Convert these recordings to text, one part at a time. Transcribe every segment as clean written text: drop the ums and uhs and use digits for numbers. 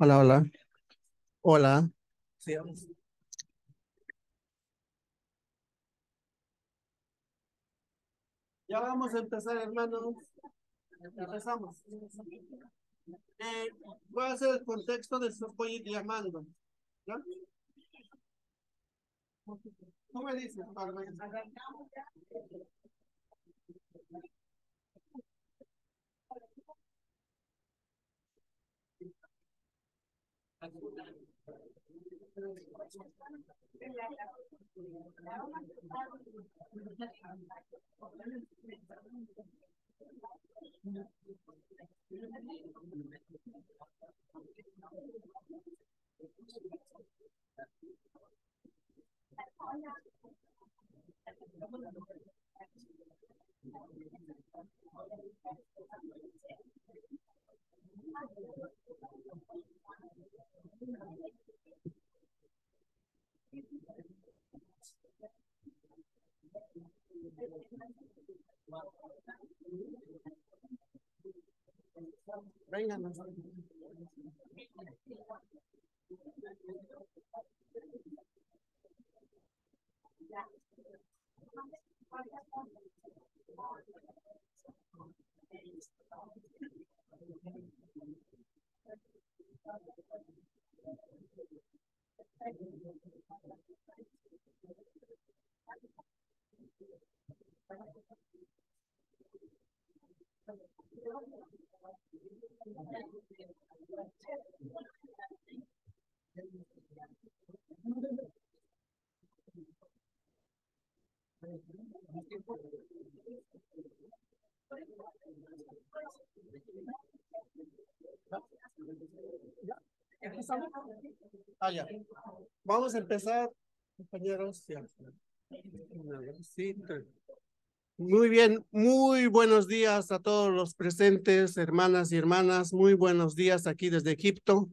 Hola, hola, hola. Sí, ya vamos a empezar, hermanos. Empezamos. Eh, Voy a hacer el contexto de su voy a ir llamando. ¿Ya? ¿Tú me dices, Pablo? Vengan. ¿Empezamos? Ya. Vamos a empezar, compañeros. Ya. Sí. Muy bien, muy buenos días a todos los presentes, hermanas y hermanas. Muy buenos días aquí desde Egipto.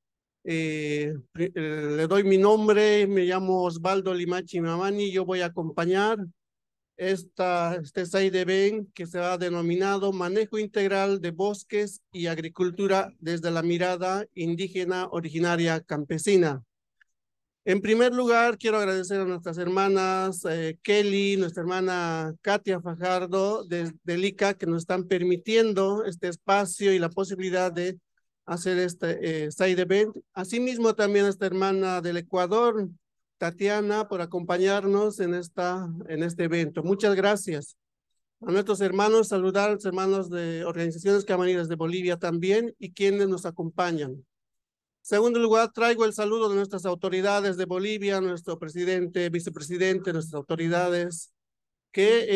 Le doy mi nombre, me llamo Osvaldo Limachi Mamani, yo voy a acompañar este SAIDB que se ha denominado Manejo Integral de Bosques y Agricultura desde la mirada indígena originaria campesina. En primer lugar, quiero agradecer a nuestras hermanas Kelly, nuestra hermana Katia Fajardo de ICA, que nos están permitiendo este espacio y la posibilidad de hacer este side event. Asimismo, también a esta hermana del Ecuador, Tatiana, por acompañarnos en este evento. Muchas gracias. A nuestros hermanos, saludar a los hermanos de organizaciones camarines de Bolivia también y quienes nos acompañan. Segundo lugar, traigo el saludo de nuestras autoridades de Bolivia, nuestro presidente, vicepresidente, nuestras autoridades, que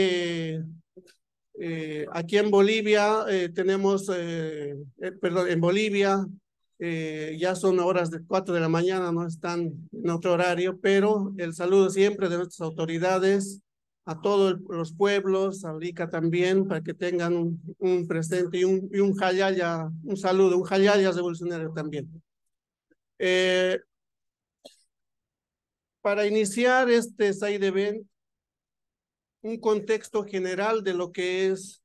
aquí en Bolivia tenemos, perdón, en Bolivia ya son horas de 4 de la mañana, no están en otro horario, pero el saludo siempre de nuestras autoridades a todos los pueblos, a Rica también, para que tengan un presente y un jayaya, un saludo, un jayaya revolucionario también. Para iniciar este side event, un contexto general de lo que es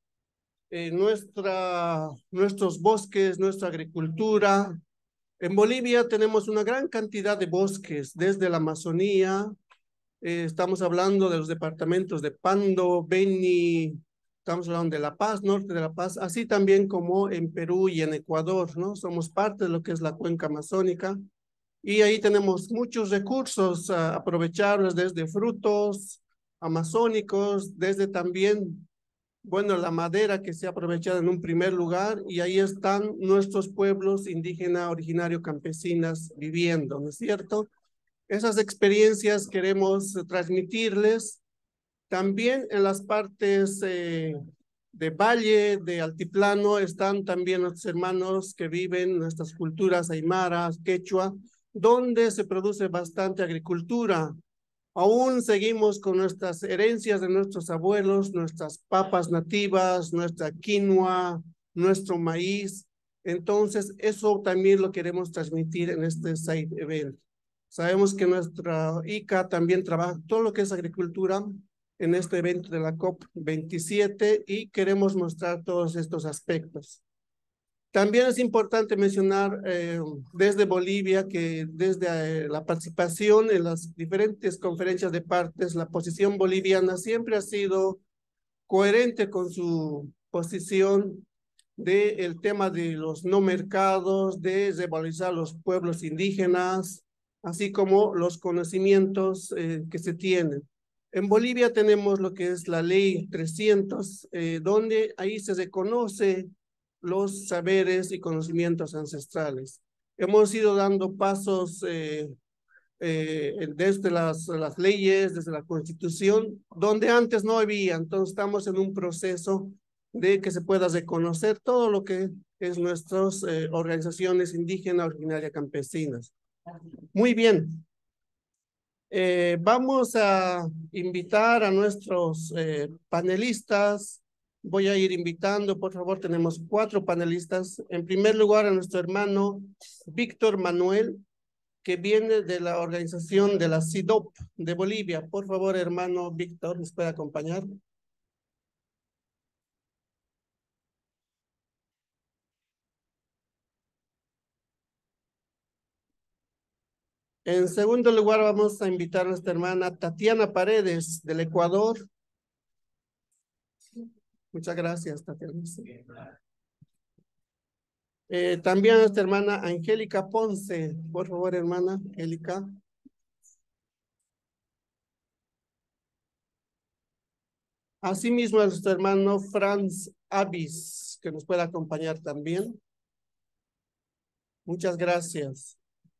nuestros bosques, nuestra agricultura. En Bolivia tenemos una gran cantidad de bosques, desde la Amazonía, estamos hablando de los departamentos de Pando, Beni, estamos hablando de La Paz, norte de La Paz, así también como en Perú y en Ecuador, ¿no? Somos parte de lo que es la cuenca amazónica. Y ahí tenemos muchos recursos aprovechables desde frutos amazónicos, desde también, bueno, la madera que se ha aprovechado en un primer lugar, y ahí están nuestros pueblos indígenas, originarios, campesinas viviendo, ¿no es cierto? Esas experiencias queremos transmitirles también en las partes de valle, de altiplano, están también nuestros hermanos que viven nuestras culturas aymaras, quechua, donde se produce bastante agricultura. Aún seguimos con nuestras herencias de nuestros abuelos, nuestras papas nativas, nuestra quinoa, nuestro maíz. Entonces, eso también lo queremos transmitir en este side event. Sabemos que nuestra ICA también trabaja todo lo que es agricultura en este evento de la COP27 y queremos mostrar todos estos aspectos. También es importante mencionar desde Bolivia que desde la participación en las diferentes conferencias de partes, la posición boliviana siempre ha sido coherente con su posición del tema de los no mercados, de revalorizar los pueblos indígenas, así como los conocimientos que se tienen. En Bolivia tenemos lo que es la ley 300, donde ahí se reconoce los saberes y conocimientos ancestrales. Hemos ido dando pasos desde las leyes, desde la constitución, donde antes no había. Entonces estamos en un proceso de que se pueda reconocer todo lo que es nuestras organizaciones indígenas, originarias, campesinas. Muy bien. Vamos a invitar a nuestros panelistas. Voy a ir invitando, por favor, tenemos 4 panelistas. En primer lugar, a nuestro hermano Víctor Manuel, que viene de la organización de la CIDOP de Bolivia. Por favor, hermano Víctor, ¿nos puede acompañar? En segundo lugar, vamos a invitar a nuestra hermana Tatiana Paredes, del Ecuador. Muchas gracias, Tatiana. También a nuestra hermana Angélica Ponce. Por favor, hermana Angélica. Asimismo, a nuestro hermano Franz Avis, que nos puede acompañar también. Muchas gracias.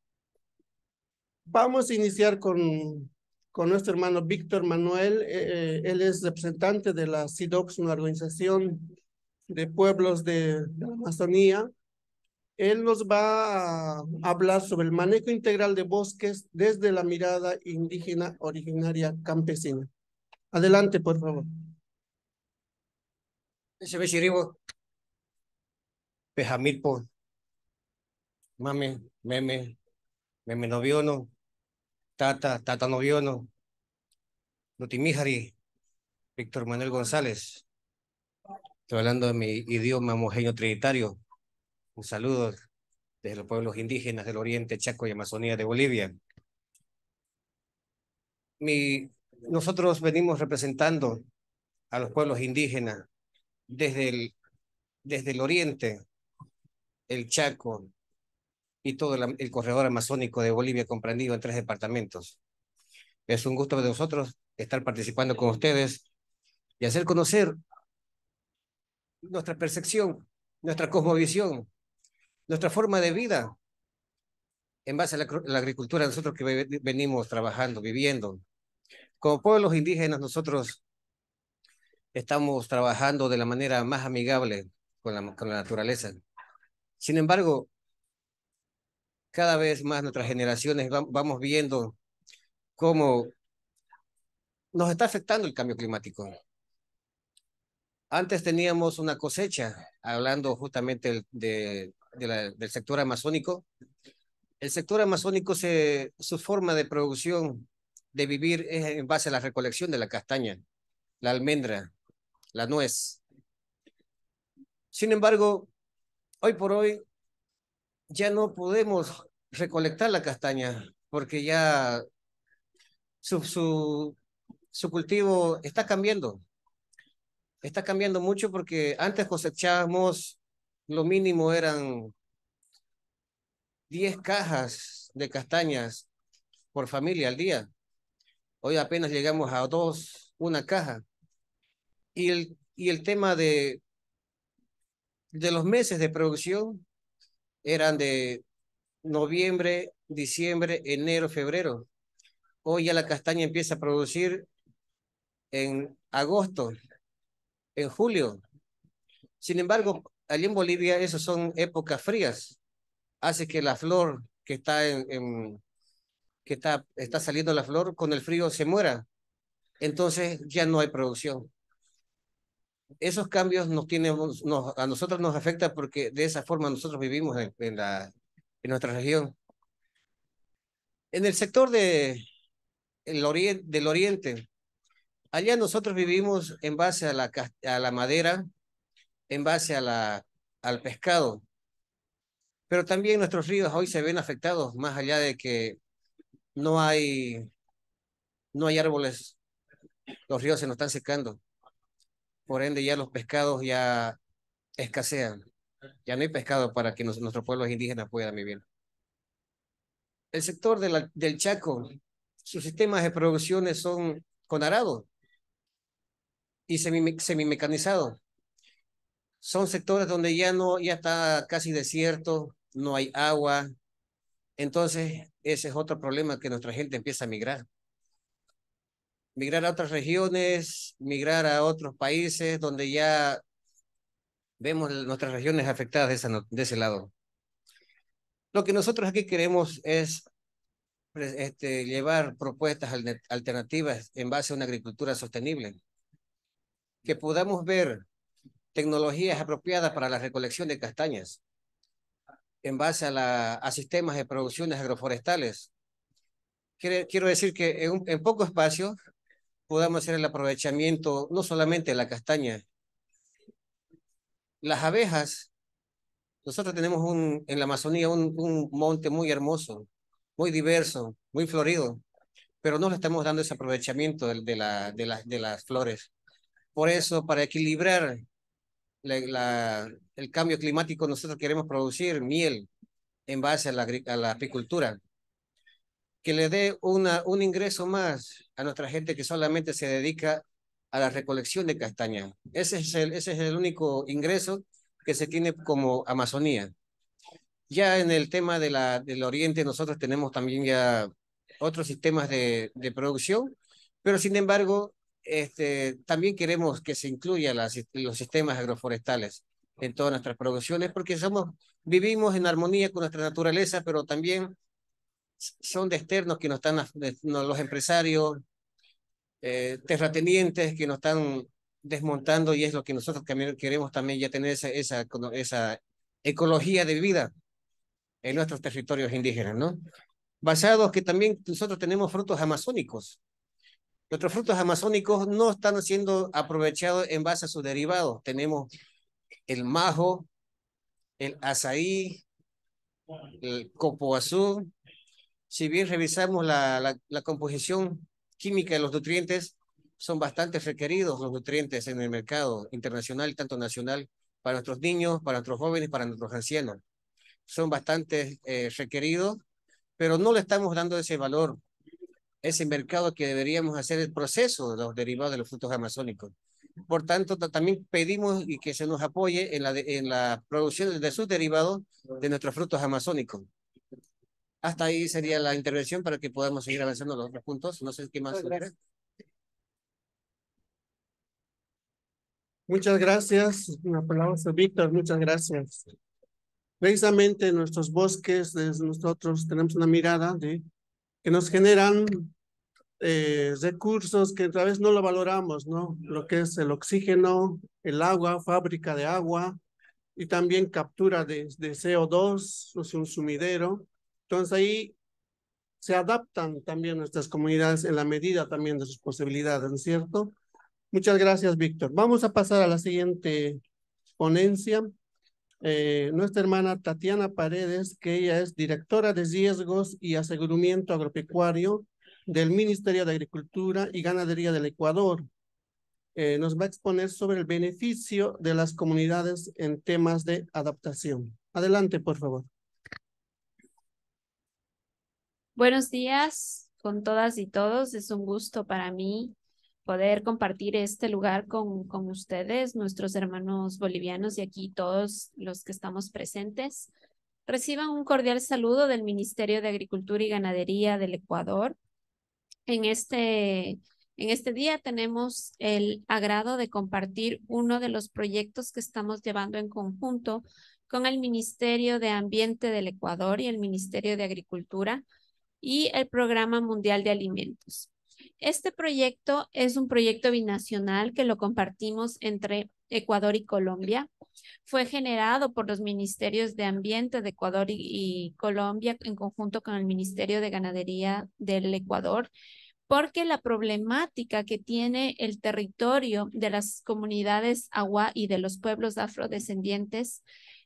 Vamos a iniciar con nuestro hermano Víctor Manuel. Él es representante de la CIDOPS, una organización de pueblos de la Amazonía. Él nos va a hablar sobre el manejo integral de bosques desde la mirada indígena originaria campesina. Adelante, por favor. Ese ve chiribo, pejamilpo, mame, meme, meme noviono, tata noviono, Nutimíjari, Víctor Manuel González. Estoy hablando de mi idioma mojeño trinitario. Un saludo desde los pueblos indígenas del Oriente, Chaco y Amazonía de Bolivia. Nosotros venimos representando a los pueblos indígenas desde el Oriente, el Chaco y todo el corredor amazónico de Bolivia comprendido en 3 departamentos. Es un gusto de nosotros estar participando con ustedes y hacer conocer nuestra percepción, nuestra cosmovisión, nuestra forma de vida en base a la agricultura nosotros que venimos trabajando, viviendo. Como pueblos indígenas nosotros estamos trabajando de la manera más amigable con la naturaleza. Sin embargo, cada vez más nuestras generaciones vamos viendo cómo nos está afectando el cambio climático. Antes teníamos una cosecha, hablando justamente del sector amazónico. El sector amazónico, su forma de producción, de vivir, es en base a la recolección de la castaña, la almendra, la nuez. Sin embargo, hoy por hoy ya no podemos recolectar la castaña porque ya su, su, su cultivo está cambiando. Está cambiando mucho porque antes cosechábamos, lo mínimo eran 10 cajas de castañas por familia al día. Hoy apenas llegamos a 2, una caja. Y el tema de los meses de producción eran de noviembre, diciembre, enero, febrero. Hoy ya la castaña empieza a producir en agosto, en julio. Sin embargo, allí en Bolivia esas son épocas frías. Hace que la flor que está saliendo la flor con el frío se muera. Entonces ya no hay producción. Esos cambios a nosotros nos afecta porque de esa forma nosotros vivimos en nuestra región. En el sector del oriente, allá nosotros vivimos en base a la madera, en base al pescado. Pero también nuestros ríos hoy se ven afectados, más allá de que no hay, no hay árboles, los ríos se nos están secando. Por ende, ya los pescados ya escasean. Ya no hay pescado para que nuestros pueblos indígenas puedan vivir. El sector del Chaco, sus sistemas de producciones son con arado y semi-mecanizado. Son sectores donde ya está casi desierto, no hay agua. Entonces, ese es otro problema que nuestra gente empieza a migrar. Migrar a otras regiones, migrar a otros países donde ya vemos nuestras regiones afectadas de ese lado. Lo que nosotros aquí queremos es llevar propuestas alternativas en base a una agricultura sostenible, que podamos ver tecnologías apropiadas para la recolección de castañas en base a sistemas de producciones agroforestales. Quiero decir que en poco espacio podamos hacer el aprovechamiento no solamente de la castaña, las abejas. Nosotros tenemos en la Amazonía un monte muy hermoso, muy diverso, muy florido, pero no le estamos dando ese aprovechamiento de las flores. Por eso, para equilibrar el cambio climático, nosotros queremos producir miel en base a la apicultura, que le dé un ingreso más a nuestra gente que solamente se dedica a la recolección de castaña. Ese es el único ingreso que se tiene como Amazonía. Ya en el tema del oriente, nosotros tenemos también ya otros sistemas de producción, pero sin embargo, también queremos que se incluya los sistemas agroforestales en todas nuestras producciones, porque vivimos en armonía con nuestra naturaleza, pero también son de externos que nos están, los empresarios, terratenientes que nos están desmontando, y es lo que nosotros queremos también ya tener esa ecología de vida en nuestros territorios indígenas, ¿no? Basados que también nosotros tenemos frutos amazónicos. Nuestros frutos amazónicos no están siendo aprovechados en base a sus derivados. Tenemos el majo, el azaí, el copo azul. Si bien revisamos la composición química de los nutrientes, son bastante requeridos los nutrientes en el mercado internacional y tanto nacional para nuestros niños, para nuestros jóvenes, para nuestros ancianos. Son bastante requeridos, pero no le estamos dando ese valor, ese mercado que deberíamos hacer el proceso de los derivados de los frutos amazónicos. Por tanto, también pedimos y que se nos apoye en la producción de sus derivados de nuestros frutos amazónicos. Hasta ahí sería la intervención para que podamos seguir avanzando los otros puntos. No sé qué más. Muchas gracias. Un aplauso, Víctor, muchas gracias. Precisamente nuestros bosques, nosotros tenemos una mirada que nos generan recursos que otra vez no lo valoramos, ¿no? Lo que es el oxígeno, el agua, fábrica de agua y también captura de CO2, es un sumidero. Entonces ahí se adaptan también nuestras comunidades en la medida también de sus posibilidades, ¿no es cierto? Muchas gracias, Víctor. Vamos a pasar a la siguiente ponencia. Nuestra hermana Tatiana Paredes, que ella es directora de riesgos y aseguramiento agropecuario del Ministerio de Agricultura y Ganadería del Ecuador. Nos va a exponer sobre el beneficio de las comunidades en temas de adaptación. Adelante, por favor. Buenos días con todas y todos. Es un gusto para mí poder compartir este lugar con ustedes, nuestros hermanos bolivianos y aquí todos los que estamos presentes. Reciban un cordial saludo del Ministerio de Agricultura y Ganadería del Ecuador. En este día tenemos el agrado de compartir uno de los proyectos que estamos llevando en conjunto con el Ministerio de Ambiente del Ecuador y el Ministerio de Agricultura y el Programa Mundial de Alimentos. Este proyecto es un proyecto binacional que lo compartimos entre Ecuador y Colombia. Fue generado por los Ministerios de Ambiente de Ecuador y Colombia en conjunto con el Ministerio de Ganadería del Ecuador, porque la problemática que tiene el territorio de las comunidades agua y de los pueblos afrodescendientes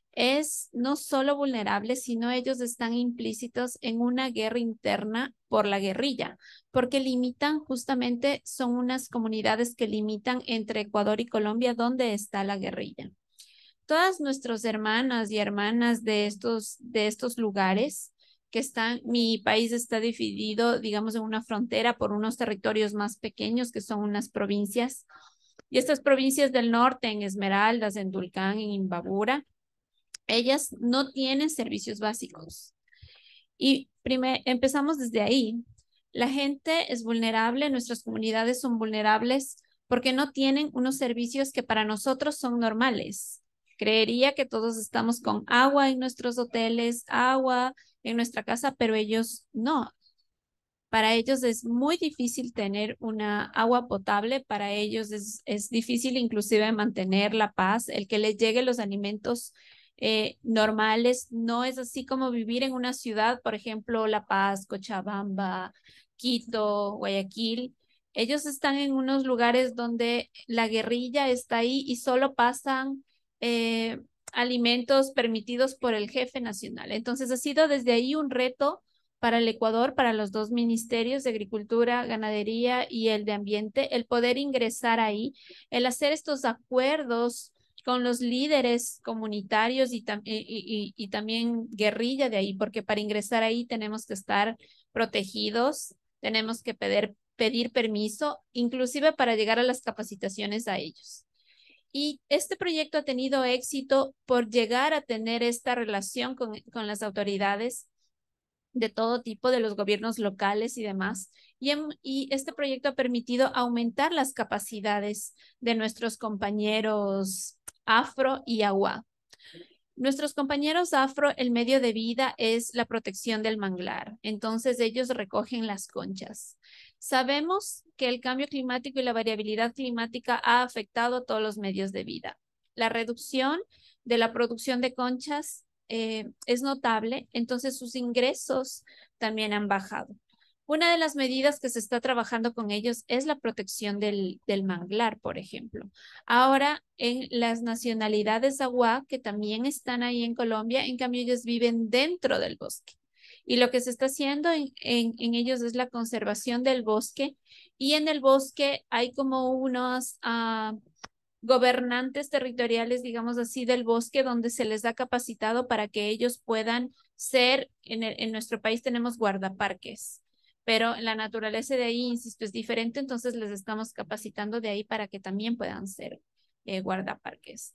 es no solo vulnerable, sino ellos están implícitos en una guerra interna por la guerrilla, porque limitan justamente, son unas comunidades que limitan entre Ecuador y Colombia, donde está la guerrilla. Todas nuestras hermanas y hermanas de estos lugares que están, mi país está dividido, digamos, en una frontera por unos territorios más pequeños que son unas provincias. Y estas provincias del norte, en Esmeraldas, en Tulcán, en Imbabura, ellas no tienen servicios básicos. Y empezamos desde ahí. La gente es vulnerable, nuestras comunidades son vulnerables porque no tienen unos servicios que para nosotros son normales. Creería que todos estamos con agua en nuestros hoteles, agua en nuestra casa, pero ellos no. Para ellos es muy difícil tener una agua potable, para ellos es difícil inclusive mantener la paz, el que les lleguen los alimentos normales. No es así como vivir en una ciudad, por ejemplo, La Paz, Cochabamba, Quito, Guayaquil. Ellos están en unos lugares donde la guerrilla está ahí y solo pasan alimentos permitidos por el jefe nacional. Entonces ha sido desde ahí un reto para el Ecuador, para los dos ministerios de Agricultura, Ganadería y el de Ambiente, el poder ingresar ahí, el hacer estos acuerdos con los líderes comunitarios y también guerrilla de ahí, porque para ingresar ahí tenemos que estar protegidos, tenemos que pedir permiso, inclusive para llegar a las capacitaciones a ellos. Y este proyecto ha tenido éxito por llegar a tener esta relación con las autoridades de todo tipo, de los gobiernos locales y demás. Y este proyecto ha permitido aumentar las capacidades de nuestros compañeros afro y agua. Nuestros compañeros afro, el medio de vida es la protección del manglar. Entonces ellos recogen las conchas. Sabemos que el cambio climático y la variabilidad climática ha afectado a todos los medios de vida. La reducción de la producción de conchas es notable, entonces sus ingresos también han bajado. Una de las medidas que se está trabajando con ellos es la protección del manglar, por ejemplo. Ahora, en las nacionalidades agua, que también están ahí en Colombia, en cambio ellos viven dentro del bosque. Y lo que se está haciendo en ellos es la conservación del bosque. Y en el bosque hay como unos gobernantes territoriales, digamos así, del bosque, donde se les da capacitado para que ellos puedan ser, en nuestro país tenemos guardaparques, pero la naturaleza de ahí, insisto, es diferente, entonces les estamos capacitando de ahí para que también puedan ser guardaparques.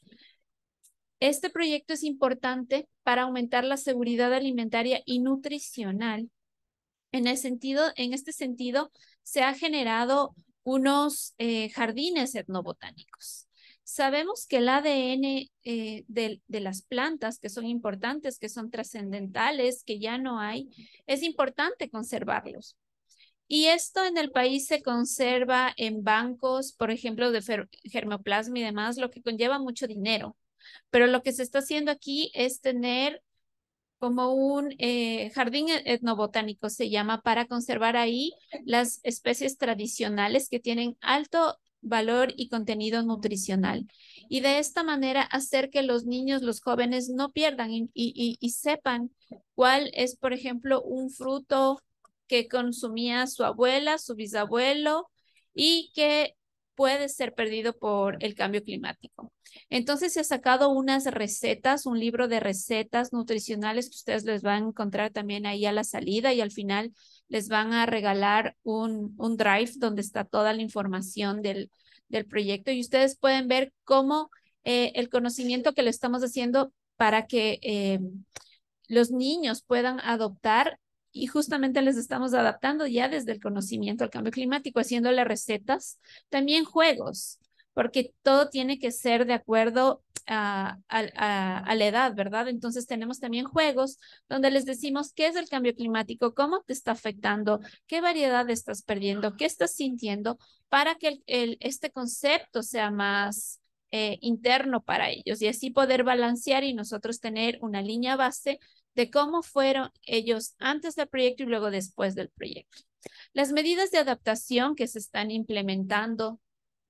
Este proyecto es importante para aumentar la seguridad alimentaria y nutricional. En este sentido, se ha generado unos jardines etnobotánicos. Sabemos que el ADN de las plantas, que son importantes, que son trascendentales, que ya no hay, es importante conservarlos. Y esto en el país se conserva en bancos, por ejemplo, de germoplasma y demás, lo que conlleva mucho dinero. Pero lo que se está haciendo aquí es tener como un jardín etnobotánico, se llama, para conservar ahí las especies tradicionales que tienen alto valor y contenido nutricional. Y de esta manera hacer que los niños, los jóvenes no pierdan y sepan cuál es, por ejemplo, un fruto que consumía su abuela, su bisabuelo y que puede ser perdido por el cambio climático. Entonces se ha sacado unas recetas, un libro de recetas nutricionales que ustedes les van a encontrar también ahí a la salida y al final les van a regalar un drive donde está toda la información del proyecto y ustedes pueden ver cómo el conocimiento que le estamos haciendo para que los niños puedan adoptar y justamente les estamos adaptando ya desde el conocimiento al cambio climático, haciéndole recetas, también juegos, porque todo tiene que ser de acuerdo a la edad, ¿verdad? Entonces tenemos también juegos donde les decimos qué es el cambio climático, cómo te está afectando, qué variedad estás perdiendo, qué estás sintiendo, para que este concepto sea más interno para ellos y así poder balancear y nosotros tener una línea base de cómo fueron ellos antes del proyecto y luego después del proyecto. Las medidas de adaptación que se están implementando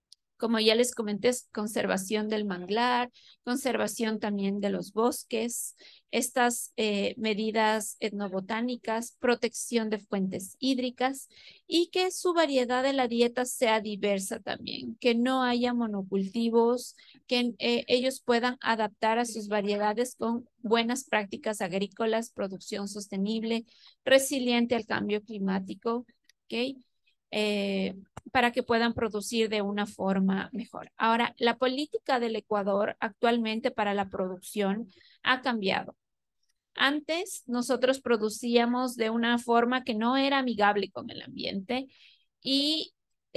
Como ya les comenté, es conservación del manglar, conservación también de los bosques, estas medidas etnobotánicas, protección de fuentes hídricas y que su variedad de la dieta sea diversa también, que no haya monocultivos, que ellos puedan adaptar a sus variedades con buenas prácticas agrícolas, producción sostenible, resiliente al cambio climático, ¿ok? Para que puedan producir de una forma mejor. Ahora, la política del Ecuador actualmente para la producción ha cambiado. Antes nosotros producíamos de una forma que no era amigable con el ambiente y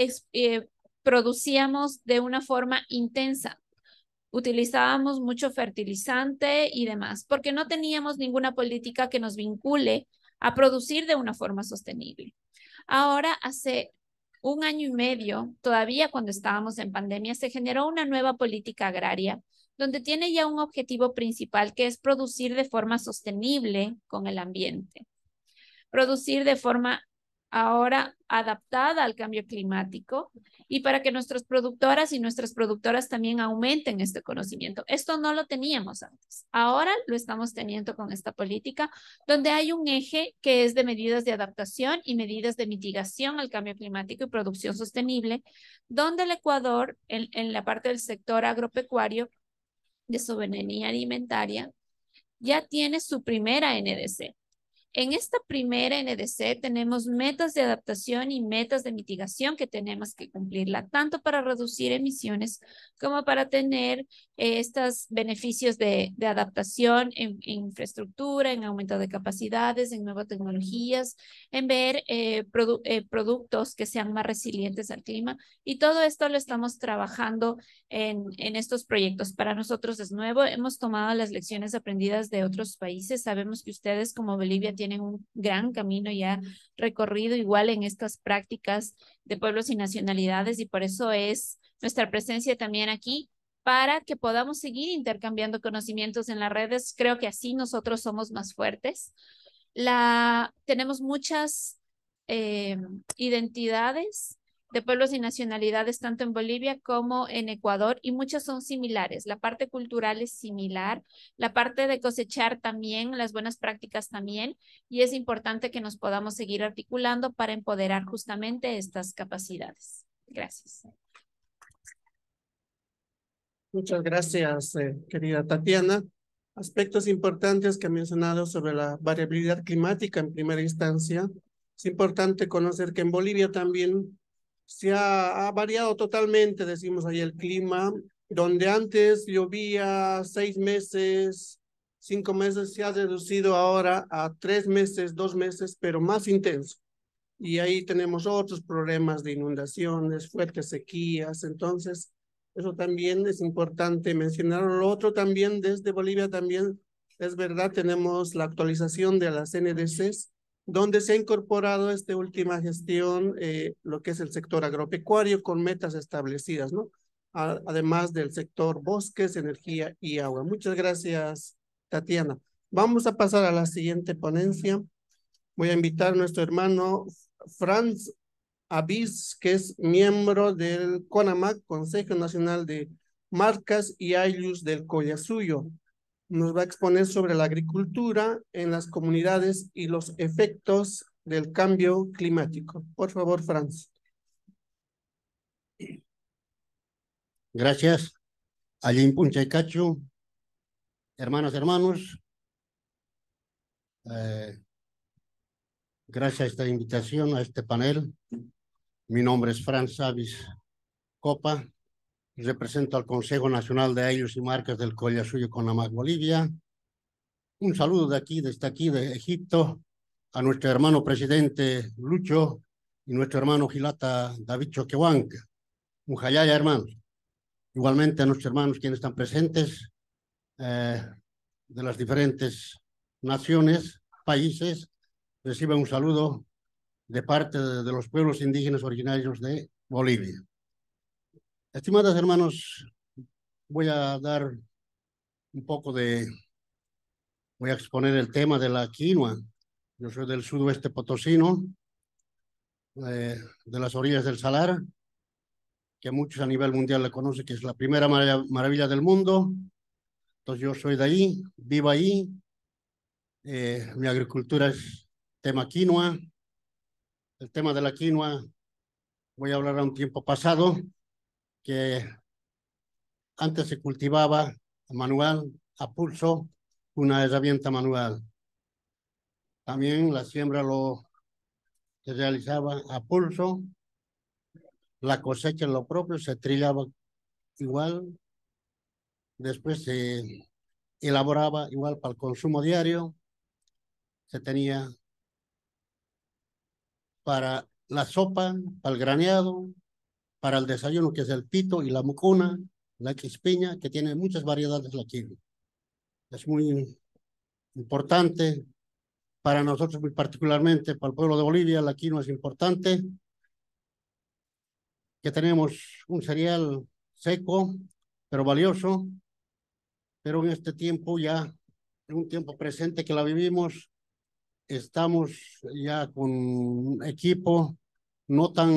producíamos de una forma intensa. Utilizábamos mucho fertilizante y demás, porque no teníamos ninguna política que nos vincule a producir de una forma sostenible. Ahora, hace un año y medio, todavía cuando estábamos en pandemia, se generó una nueva política agraria donde tiene ya un objetivo principal que es producir de forma sostenible con el ambiente, producir de forma ahora adaptada al cambio climático y para que nuestras productoras y nuestras productoras también aumenten este conocimiento. Esto no lo teníamos antes. Ahora lo estamos teniendo con esta política, donde hay un eje que es de medidas de adaptación y medidas de mitigación al cambio climático y producción sostenible, donde el Ecuador, en la parte del sector agropecuario de soberanía alimentaria, ya tiene su primera NDC. En esta primera NDC tenemos metas de adaptación y metas de mitigación que tenemos que cumplirla, tanto para reducir emisiones como para tener estos beneficios de adaptación en infraestructura, en aumento de capacidades, en nuevas tecnologías, en ver productos que sean más resilientes al clima. Y todo esto lo estamos trabajando en estos proyectos. Para nosotros es nuevo, hemos tomado las lecciones aprendidas de otros países. Sabemos que ustedes como Bolivia tienen un gran camino ya recorrido igual en estas prácticas de pueblos y nacionalidades y por eso es nuestra presencia también aquí para que podamos seguir intercambiando conocimientos en las redes. Creo que así nosotros somos más fuertes. Tenemos muchas identidades de pueblos y nacionalidades tanto en Bolivia como en Ecuador y muchas son similares. La parte cultural es similar, la parte de cosechar también, las buenas prácticas también y es importante que nos podamos seguir articulando para empoderar justamente estas capacidades. Gracias. Muchas gracias, querida Tatiana. Aspectos importantes que ha mencionado sobre la variabilidad climática en primera instancia. Es importante conocer que en Bolivia también ha variado totalmente, decimos ahí, el clima, donde antes llovía 6 meses, 5 meses, se ha reducido ahora a 3 meses, 2 meses, pero más intenso. Y ahí tenemos otros problemas de inundaciones, fuertes sequías, entonces eso también es importante mencionar. Lo otro también desde Bolivia también es verdad, tenemos la actualización de las NDCs, donde se ha incorporado esta última gestión, lo que es el sector agropecuario con metas establecidas, ¿no? Además del sector bosques, energía y agua. Muchas gracias, Tatiana. Vamos a pasar a la siguiente ponencia. Voy a invitar a nuestro hermano Franz Avis, que es miembro del CONAMAC, Consejo Nacional de Marcas y Ayllus del Collasuyo. Nos va a exponer sobre la agricultura en las comunidades y los efectos del cambio climático. Por favor, Franz. Gracias. Allí Puncha y Cacho, hermanos, gracias a esta invitación, a este panel. Mi nombre es Franz Avis Copa, represento al Consejo Nacional de Ayllus y Marcas del Collasuyo Conamac, Bolivia. Un saludo desde aquí de Egipto, a nuestro hermano presidente Lucho y nuestro hermano Gilata David Choquehuanca. Mujayaya, hermanos. Igualmente a nuestros hermanos quienes están presentes de las diferentes naciones, países, reciben un saludo de parte de los pueblos indígenas originarios de Bolivia. Estimados hermanos, voy a exponer el tema de la quinoa. Yo soy del sudoeste potosino, de las orillas del Salar, que muchos a nivel mundial la conocen, que es la primera maravilla del mundo. Entonces yo soy de ahí, vivo ahí. Mi agricultura es tema quinoa. El tema de la quinoa, voy a hablar a un tiempo pasado, que antes se cultivaba a manual, a pulso, una herramienta manual. También la siembra se realizaba a pulso, la cosecha en lo propio se trillaba igual, después se elaboraba igual para el consumo diario, se tenía para la sopa, para el graneado, para el desayuno, que es el pito y la mucuna, la quispiña, que tiene muchas variedades la quinoa. Es muy importante para nosotros, muy particularmente para el pueblo de Bolivia. La quinoa es importante, que tenemos un cereal seco, pero valioso, pero en este tiempo ya, en un tiempo presente que la vivimos, estamos ya con un equipo no tan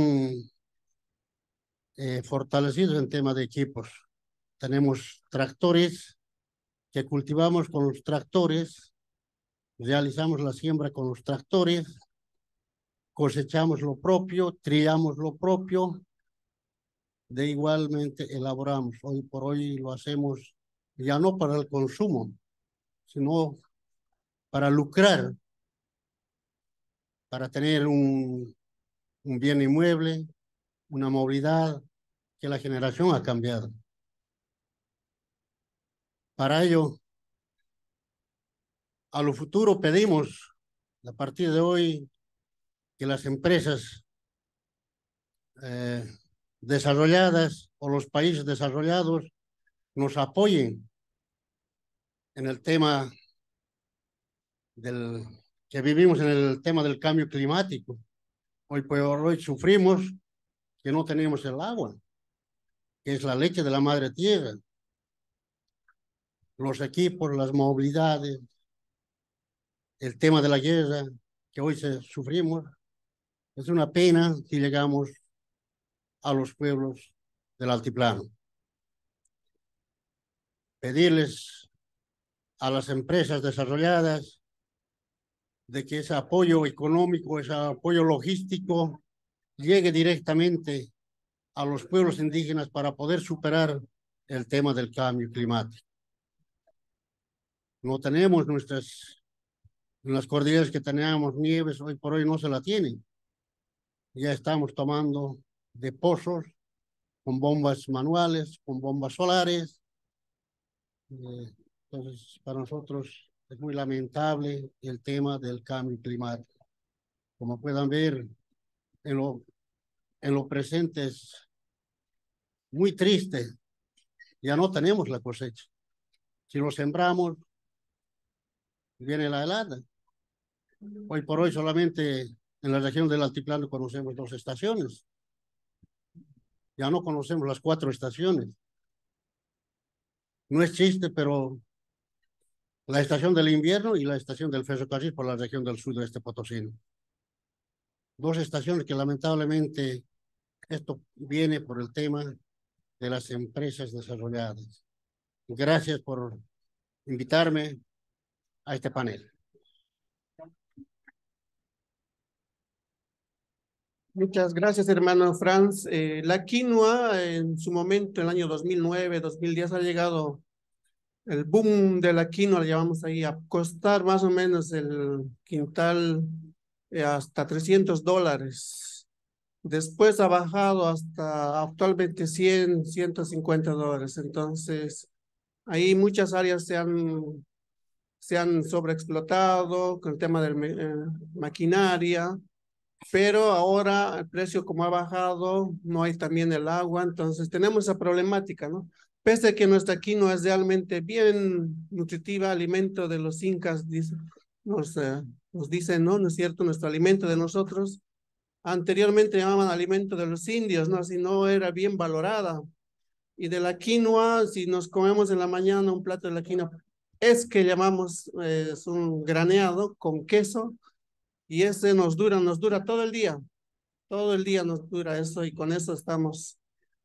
fortalecidos en tema de equipos. Tenemos tractores que cultivamos con los tractores, realizamos la siembra con los tractores, cosechamos lo propio, trillamos lo propio, de igualmente elaboramos. Hoy por hoy lo hacemos ya no para el consumo, sino para lucrar, para tener un bien inmueble, una movilidad que la generación ha cambiado. Para ello, a lo futuro pedimos, a partir de hoy, que las empresas desarrolladas o los países desarrollados nos apoyen en el tema que vivimos, en el tema del cambio climático. Hoy por hoy sufrimos que no tenemos el agua, que es la leche de la madre tierra. Los equipos, las movilidades, el tema de la guerra que hoy sufrimos. Es una pena si llegamos a los pueblos del altiplano. Pedirles a las empresas desarrolladas de que ese apoyo económico, ese apoyo logístico llegue directamente a los pueblos indígenas para poder superar el tema del cambio climático. No tenemos las cordilleras que teníamos nieves, hoy por hoy no se la tienen. Ya estamos tomando de pozos con bombas manuales, con bombas solares. Entonces, para nosotros es muy lamentable el tema del cambio climático. Como puedan ver, en lo presente es muy triste. Ya no tenemos la cosecha. Si lo sembramos, viene la helada. Hoy por hoy solamente en la región del altiplano conocemos 2 estaciones. Ya no conocemos las 4 estaciones. No es chiste, pero la estación del invierno y la estación del ferrocarril por la región del sudeste potosino. 2 estaciones que lamentablemente esto viene por el tema de las empresas desarrolladas. Gracias por invitarme a este panel. Muchas gracias, hermano Franz. La quinoa en su momento, en el año 2009, 2010, ha llegado el boom de la quinoa, le llamamos ahí, a costar más o menos el quintal hasta $300. Después ha bajado hasta actualmente $100, $150. Entonces, ahí muchas áreas se han sobreexplotado con el tema de maquinaria, pero ahora el precio como ha bajado, no hay también el agua, entonces tenemos esa problemática, ¿no? Pese a que nuestra quinoa es realmente bien nutritiva, alimento de los incas, nos dicen, ¿no? ¿No es cierto? Nuestro alimento de nosotros. Anteriormente llamaban alimento de los indios, ¿no? Así no era bien valorada. Y de la quinoa, si nos comemos en la mañana un plato de la quinoa, es que llamamos, es un graneado con queso, y ese nos dura todo el día nos dura eso, y con eso estamos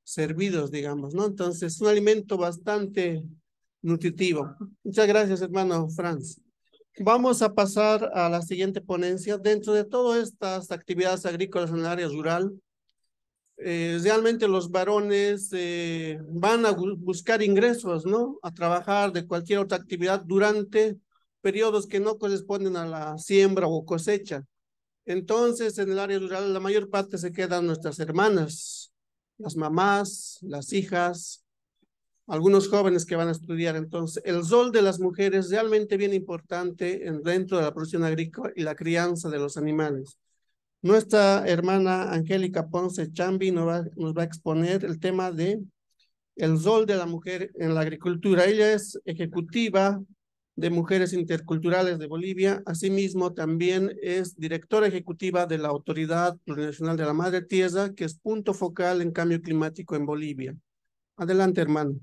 servidos, digamos, ¿no? Entonces, es un alimento bastante nutritivo. Muchas gracias, hermano Franz. Vamos a pasar a la siguiente ponencia. Dentro de todas estas actividades agrícolas en el área rural, realmente los varones van a buscar ingresos, ¿no? A trabajar de cualquier otra actividad durante periodos que no corresponden a la siembra o cosecha. Entonces, en el área rural, la mayor parte se quedan nuestras hermanas, las mamás, las hijas, algunos jóvenes que van a estudiar. Entonces, el rol de las mujeres es realmente bien importante dentro de la producción agrícola y la crianza de los animales. Nuestra hermana Angélica Ponce Chambi nos va a exponer el tema de el rol de la mujer en la agricultura. Ella es ejecutiva de Mujeres Interculturales de Bolivia. Asimismo, también es directora ejecutiva de la Autoridad Plurinacional de la Madre Tierra, que es punto focal en cambio climático en Bolivia. Adelante, hermano.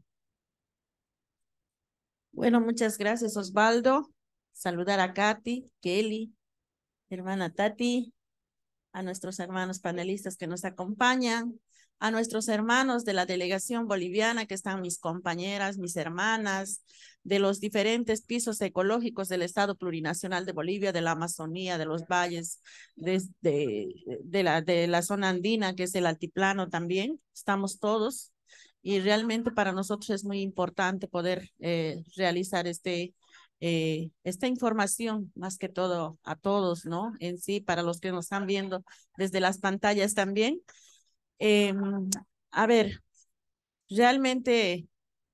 Bueno, muchas gracias, Osvaldo. Saludar a Katy, Kelly, hermana Tati, a nuestros hermanos panelistas que nos acompañan, a nuestros hermanos de la delegación boliviana, que están mis compañeras, mis hermanas, de los diferentes pisos ecológicos del Estado Plurinacional de Bolivia, de la Amazonía, de los valles, de la zona andina, que es el altiplano también. Estamos todos y realmente para nosotros es muy importante poder realizar esta información, más que todo a todos, ¿no? En sí, para los que nos están viendo desde las pantallas también. A ver, realmente,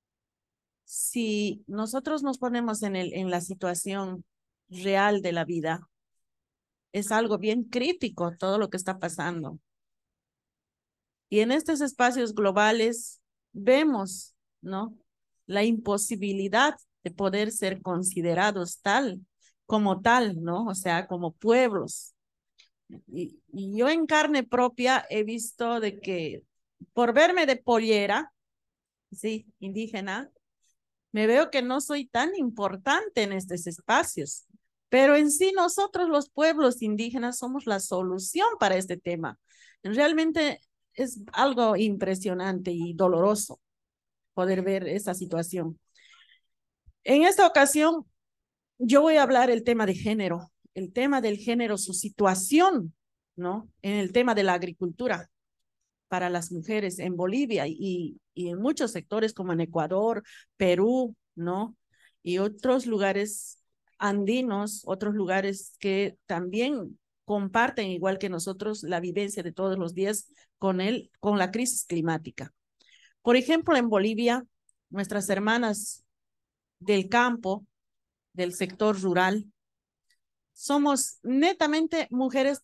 si nosotros nos ponemos en la situación real de la vida, es algo bien crítico todo lo que está pasando. Y en estos espacios globales vemos, ¿no? La imposibilidad de poder ser considerados como tal, ¿no? O sea, como pueblos. Y yo en carne propia he visto de que por verme de pollera, sí, indígena, me veo que no soy tan importante en estos espacios. Pero en sí nosotros los pueblos indígenas somos la solución para este tema. Realmente es algo impresionante y doloroso poder ver esa situación. En esta ocasión, yo voy a hablar el tema de género, el tema del género, su situación, ¿no? En el tema de la agricultura para las mujeres en Bolivia y en muchos sectores como en Ecuador, Perú, ¿no? Y otros lugares andinos, otros lugares que también comparten, igual que nosotros, la vivencia de todos los días con la crisis climática. Por ejemplo, en Bolivia, nuestras hermanas del campo, del sector rural, somos netamente mujeres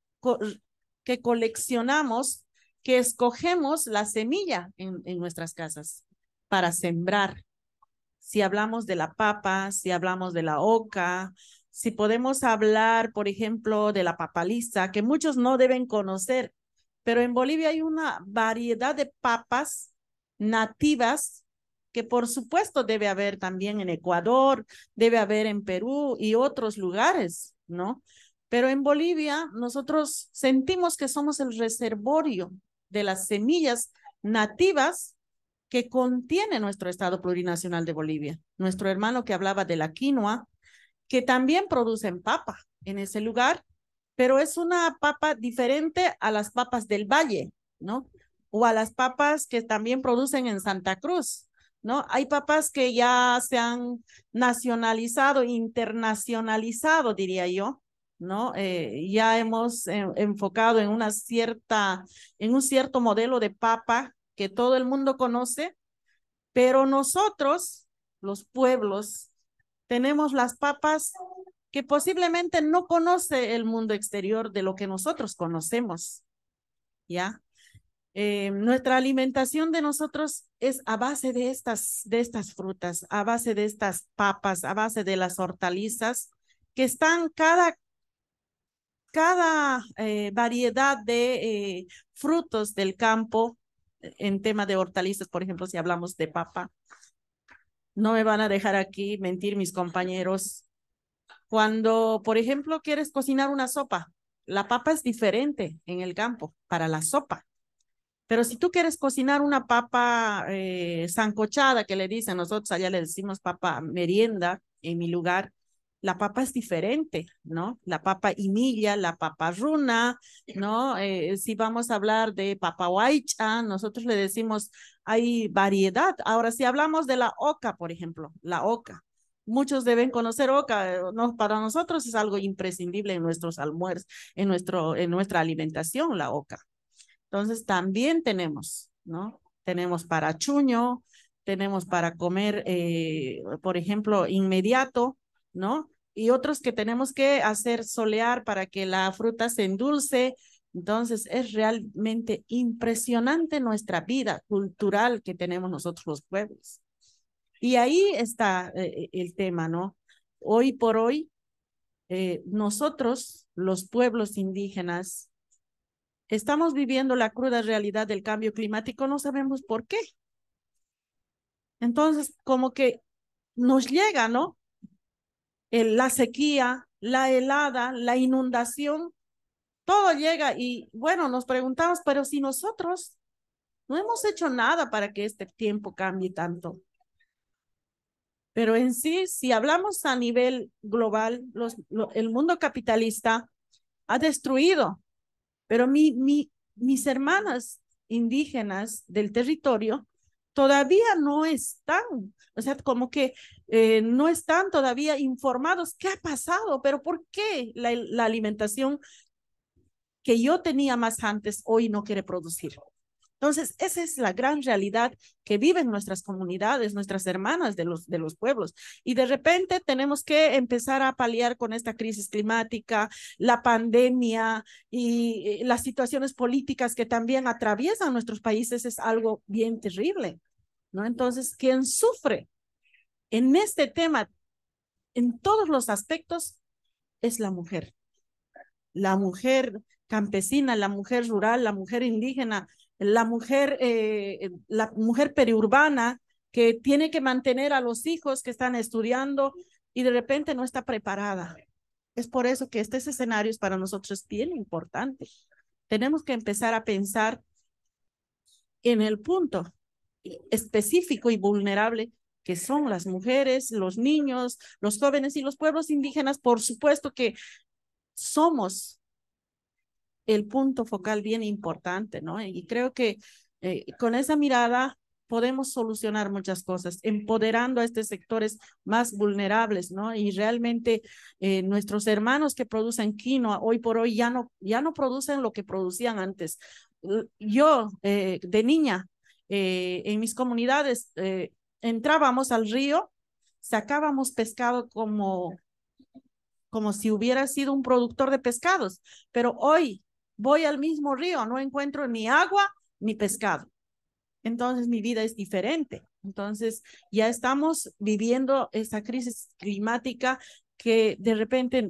que coleccionamos, que escogemos la semilla en nuestras casas para sembrar. Si hablamos de la papa, si hablamos de la oca, si podemos hablar, por ejemplo, de la papaliza, que muchos no deben conocer, pero en Bolivia hay una variedad de papas nativas que por supuesto debe haber también en Ecuador, debe haber en Perú y otros lugares, ¿no? Pero en Bolivia nosotros sentimos que somos el reservorio de las semillas nativas que contiene nuestro Estado Plurinacional de Bolivia. Nuestro hermano que hablaba de la quinoa, que también producen papa en ese lugar, pero es una papa diferente a las papas del valle, ¿no? O a las papas que también producen en Santa Cruz, ¿no? Hay papas que ya se han nacionalizado, internacionalizado, diría yo, ¿no? Ya hemos enfocado en en un cierto modelo de papa que todo el mundo conoce, pero nosotros, los pueblos, tenemos las papas que posiblemente no conoce el mundo exterior de lo que nosotros conocemos, ¿ya? Nuestra alimentación de nosotros es a base de estas frutas, a base de estas papas, a base de las hortalizas, que están cada variedad de frutos del campo, en tema de hortalizas, por ejemplo, si hablamos de papa. No me van a dejar aquí mentir mis compañeros. Cuando, por ejemplo, quieres cocinar una sopa, la papa es diferente en el campo para la sopa. Pero si tú quieres cocinar una papa sancochada, que le dicen, nosotros allá le decimos papa merienda en mi lugar, la papa es diferente, ¿no? La papa imilla, la papa runa, ¿no? Si vamos a hablar de papa huaycha, nosotros le decimos, hay variedad. Ahora, si hablamos de la oca, por ejemplo, la oca. Muchos deben conocer oca, no, para nosotros es algo imprescindible en nuestros almuerzos, en nuestra alimentación, la oca. Entonces también tenemos, ¿no? Tenemos para chuño, tenemos para comer, por ejemplo, inmediato, ¿no? Y otros que tenemos que hacer solear para que la fruta se endulce. Entonces es realmente impresionante nuestra vida cultural que tenemos nosotros los pueblos. Y ahí está el tema, ¿no? Hoy por hoy, nosotros, los pueblos indígenas, estamos viviendo la cruda realidad del cambio climático, no sabemos por qué. Entonces, como que nos llega, ¿no? La sequía, la helada, la inundación, todo llega y bueno, nos preguntamos, pero si nosotros no hemos hecho nada para que este tiempo cambie tanto. Pero en sí, si hablamos a nivel global, el mundo capitalista ha destruido, pero mis hermanas indígenas del territorio todavía no están, o sea, como que no están todavía informados qué ha pasado, pero por qué la alimentación que yo tenía más antes hoy no quiere producir. Entonces, esa es la gran realidad que viven nuestras comunidades, nuestras hermanas de los pueblos. Y de repente tenemos que empezar a paliar con esta crisis climática, la pandemia y las situaciones políticas que también atraviesan nuestros países. Es algo bien terrible, ¿no? Entonces, quien sufre en este tema, en todos los aspectos, es la mujer. La mujer campesina, la mujer rural, la mujer indígena, la mujer periurbana que tiene que mantener a los hijos que están estudiando y de repente no está preparada. Es por eso que este escenario es para nosotros bien importante. Tenemos que empezar a pensar en el punto específico y vulnerable que son las mujeres, los niños, los jóvenes y los pueblos indígenas. Por supuesto que somos el punto focal bien importante, ¿no? Y creo que con esa mirada podemos solucionar muchas cosas, empoderando a estos sectores más vulnerables, ¿no? Y realmente nuestros hermanos que producen quinoa hoy por hoy ya no producen lo que producían antes. Yo, de niña, en mis comunidades, entrábamos al río, sacábamos pescado como si hubiera sido un productor de pescados, pero hoy voy al mismo río, no encuentro ni agua ni pescado. Entonces mi vida es diferente. Entonces ya estamos viviendo esa crisis climática que de repente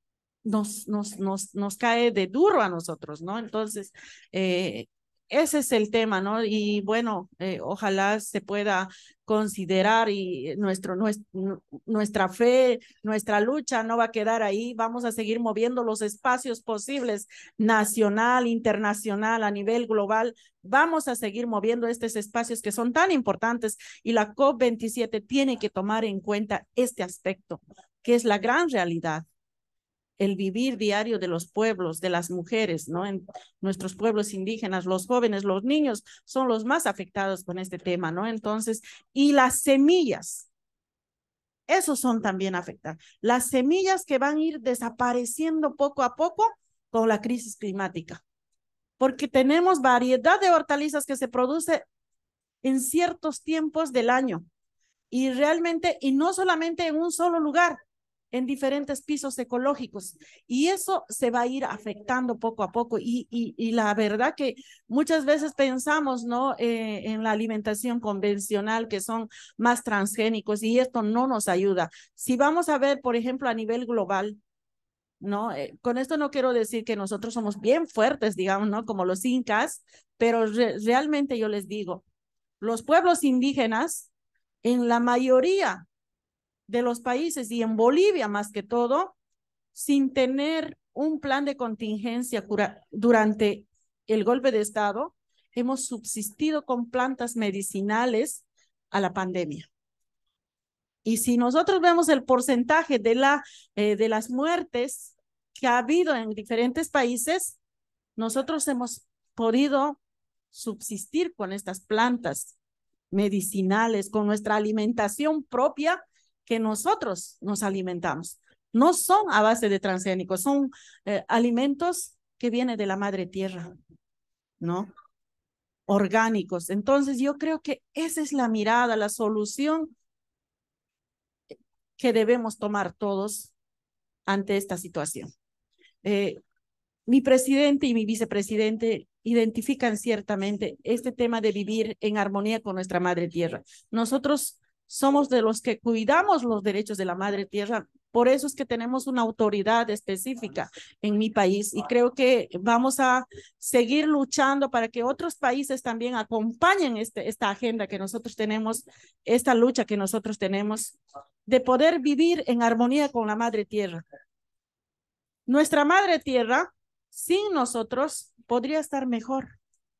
nos cae de duro a nosotros, ¿no? Entonces, ese es el tema, ¿no? Y bueno, ojalá se pueda considerar y nuestra fe, nuestra lucha no va a quedar ahí. Vamos a seguir moviendo los espacios posibles, nacional, internacional, a nivel global. Vamos a seguir moviendo estos espacios que son tan importantes y la COP27 tiene que tomar en cuenta este aspecto, que es la gran realidad. El vivir diario de los pueblos, de las mujeres, ¿no? En nuestros pueblos indígenas, los jóvenes, los niños son los más afectados con este tema, ¿no? Entonces, y las semillas, esos son también afectados. Las semillas que van a ir desapareciendo poco a poco con la crisis climática, porque tenemos variedad de hortalizas que se produce en ciertos tiempos del año y realmente, y no solamente en un solo lugar, en diferentes pisos ecológicos. Y eso se va a ir afectando poco a poco. Y la verdad que muchas veces pensamos, ¿no? En la alimentación convencional, que son más transgénicos, y esto no nos ayuda. Si vamos a ver, por ejemplo, a nivel global, ¿no? Con esto no quiero decir que nosotros somos bien fuertes, digamos, ¿no? Como los incas, pero realmente yo les digo, los pueblos indígenas, en la mayoría de los países y en Bolivia más que todo, sin tener un plan de contingencia durante el golpe de Estado, hemos subsistido con plantas medicinales a la pandemia. Y si nosotros vemos el porcentaje de las muertes que ha habido en diferentes países, nosotros hemos podido subsistir con estas plantas medicinales, con nuestra alimentación propia que nosotros nos alimentamos. No son a base de transgénicos, son alimentos que vienen de la madre tierra, ¿no? Orgánicos. Entonces yo creo que esa es la mirada, la solución que debemos tomar todos ante esta situación. Mi presidente y mi vicepresidente identifican ciertamente este tema de vivir en armonía con nuestra madre tierra. Nosotros somos de los que cuidamos los derechos de la madre tierra, por eso es que tenemos una autoridad específica en mi país y creo que vamos a seguir luchando para que otros países también acompañen esta agenda que nosotros tenemos, esta lucha que nosotros tenemos de poder vivir en armonía con la madre tierra. Nuestra madre tierra, sin nosotros, podría estar mejor,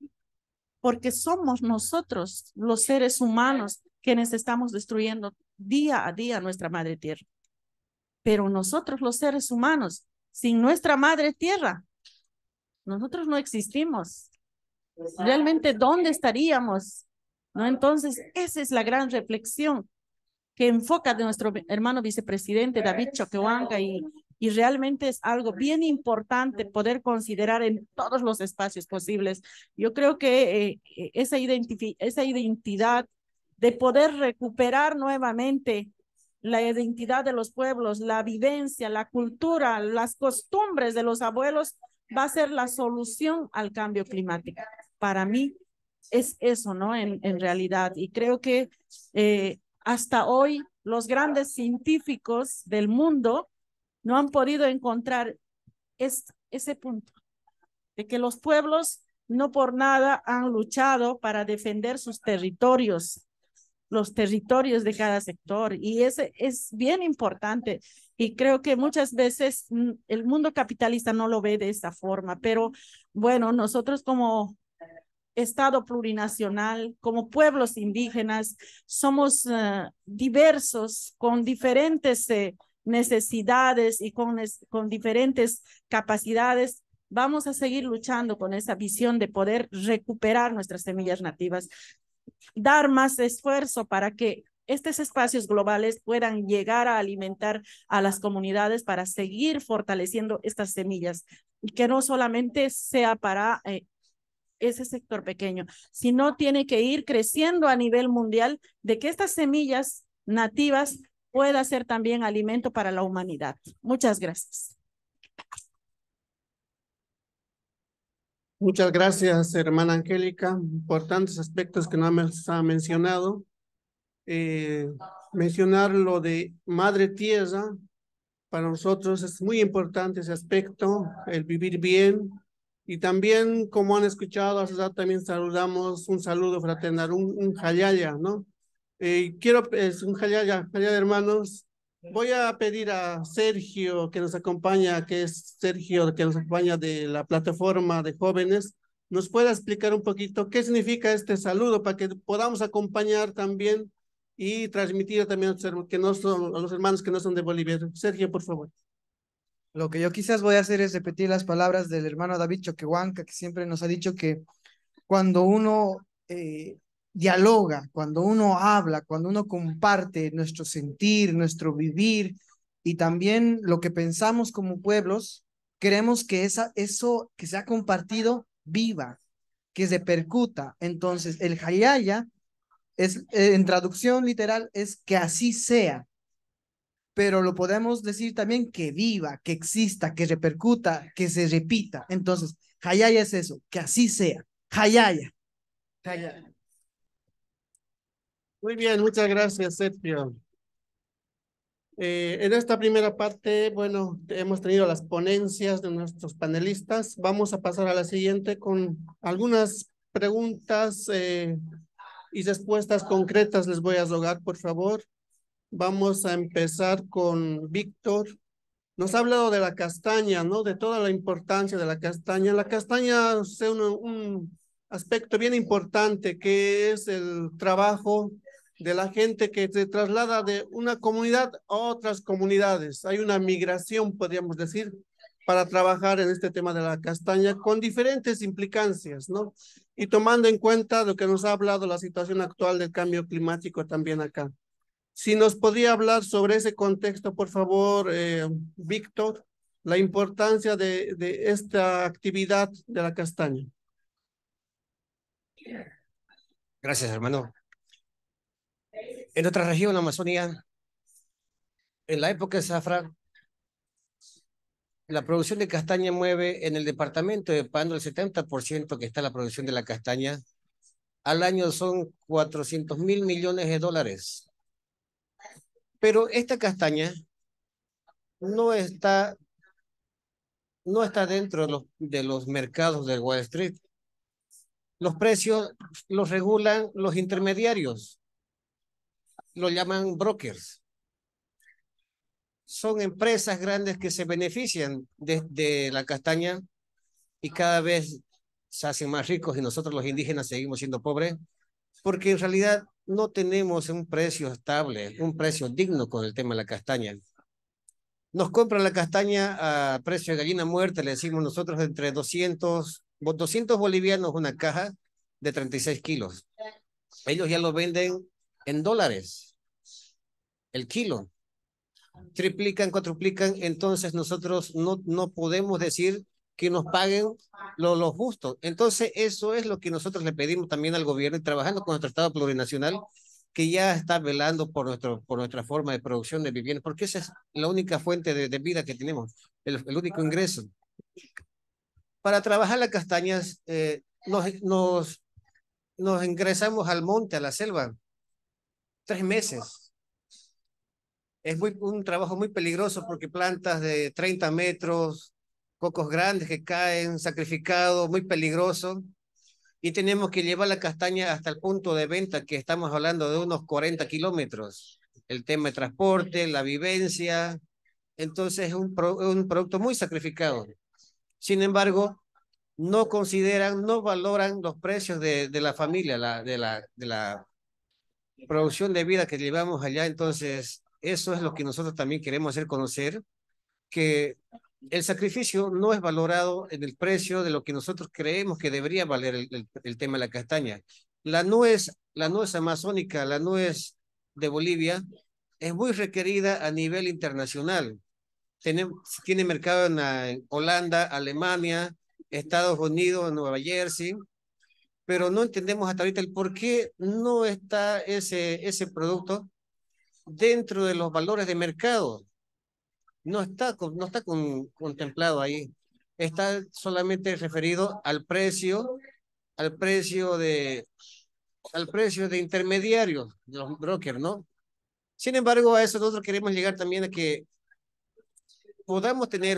porque somos nosotros, los seres humanos, quienes estamos destruyendo día a día nuestra madre tierra. Pero nosotros, los seres humanos, sin nuestra madre tierra, nosotros no existimos. Realmente, ¿dónde estaríamos? ¿No? Entonces, esa es la gran reflexión que enfoca de nuestro hermano vicepresidente David Choquehuanca y realmente es algo bien importante poder considerar en todos los espacios posibles. Yo creo que esa identidad de poder recuperar nuevamente la identidad de los pueblos, la vivencia, la cultura, las costumbres de los abuelos va a ser la solución al cambio climático. Para mí es eso, ¿no? En realidad. Y creo que hasta hoy los grandes científicos del mundo no han podido encontrar ese punto, de que los pueblos no por nada han luchado para defender sus territorios, los territorios de cada sector, y ese es bien importante. Y creo que muchas veces el mundo capitalista no lo ve de esa forma, pero bueno, nosotros como Estado plurinacional, como pueblos indígenas, somos diversos, con diferentes necesidades y con diferentes capacidades. Vamos a seguir luchando con esa visión de poder recuperar nuestras semillas nativas, dar más esfuerzo para que estos espacios globales puedan llegar a alimentar a las comunidades para seguir fortaleciendo estas semillas y que no solamente sea para ese sector pequeño, sino tiene que ir creciendo a nivel mundial de que estas semillas nativas pueda ser también alimento para la humanidad. Muchas gracias. Muchas gracias, hermana Angélica. Importantes aspectos que no nos ha mencionado. Mencionar lo de madre tierra, para nosotros es muy importante ese aspecto, el vivir bien. Y también, como han escuchado, hace rato también saludamos un saludo fraternal, un jayaya, ¿no? Es un jayaya, hermanos. Voy a pedir a Sergio que nos acompaña, que es Sergio que nos acompaña de la plataforma de jóvenes, nos pueda explicar un poquito qué significa este saludo para que podamos acompañar también y transmitir también a los hermanos que no son de Bolivia. Sergio, por favor. Lo que yo quizás voy a hacer es repetir las palabras del hermano David Choquehuanca, que siempre nos ha dicho que cuando uno dialoga, cuando uno habla, cuando uno comparte nuestro sentir, nuestro vivir y también lo que pensamos como pueblos, queremos que eso que se ha compartido viva, que se percuta. Entonces, el hayaya es, en traducción literal, es que así sea, pero lo podemos decir también que viva, que exista, que repercuta, que se repita. Entonces, hayaya es eso, que así sea. Hayaya. Muy bien, muchas gracias, Sergio. En esta primera parte, bueno, hemos tenido las ponencias de nuestros panelistas. Vamos a pasar a la siguiente con algunas preguntas y respuestas concretas. Les voy a rogar, por favor. Vamos a empezar con Víctor. Nos ha hablado de la castaña, ¿no? De toda la importancia de la castaña. La castaña es aspecto bien importante que es el trabajo de la gente que se traslada de una comunidad a otras comunidades. Hay una migración, podríamos decir, para trabajar en este tema de la castaña con diferentes implicancias, ¿no? Y tomando en cuenta lo que nos ha hablado la situación actual del cambio climático también acá. Si nos podría hablar sobre ese contexto, por favor, Víctor, la importancia de esta actividad de la castaña. Gracias, hermano. En otra región, la Amazonía, en la época de zafra, la producción de castaña mueve en el departamento de Pando el 70% que está la producción de la castaña. Al año son 400.000 millones de dólares. Pero esta castaña no está, no está dentro de los mercados de Wall Street. Los precios los regulan los intermediarios, lo llaman brokers. Son empresas grandes que se benefician de la castaña y cada vez se hacen más ricos y nosotros los indígenas seguimos siendo pobres porque en realidad no tenemos un precio estable, un precio digno con el tema de la castaña. Nos compran la castaña a precio de gallina muerta, le decimos nosotros entre 200 bolivianos una caja de 36 kilos. Ellos ya lo venden en dólares el kilo. Triplican, cuatruplican, entonces nosotros no podemos decir que nos paguen lo justo. Entonces eso es lo que nosotros le pedimos también al gobierno y trabajando con nuestro Estado plurinacional, que ya está velando por nuestra forma de producción de vivienda, porque esa es la única fuente de vida que tenemos, el único ingreso. Para trabajar las castañas, nos ingresamos al monte, a la selva, 3 meses. Es un trabajo muy peligroso porque plantas de 30 metros, cocos grandes que caen, sacrificados, muy peligroso. Y tenemos que llevar la castaña hasta el punto de venta, que estamos hablando de unos 40 kilómetros. El tema de transporte, la vivencia. Entonces es un producto muy sacrificado. Sin embargo, no consideran, no valoran los precios de la familia, de la producción de vida que llevamos allá. Entonces, eso es lo que nosotros también queremos hacer conocer, que el sacrificio no es valorado en el precio de lo que nosotros creemos que debería valer el tema de la castaña. La nuez amazónica, la nuez de Bolivia, es muy requerida a nivel internacional. Tiene mercado en Holanda, Alemania, Estados Unidos, Nueva Jersey, pero no entendemos hasta ahorita el por qué no está ese producto dentro de los valores de mercado. No está contemplado ahí. Está solamente referido al precio de, al precio de intermediarios, de los brokers, ¿no? Sin embargo, a eso nosotros queremos llegar también a que podamos tener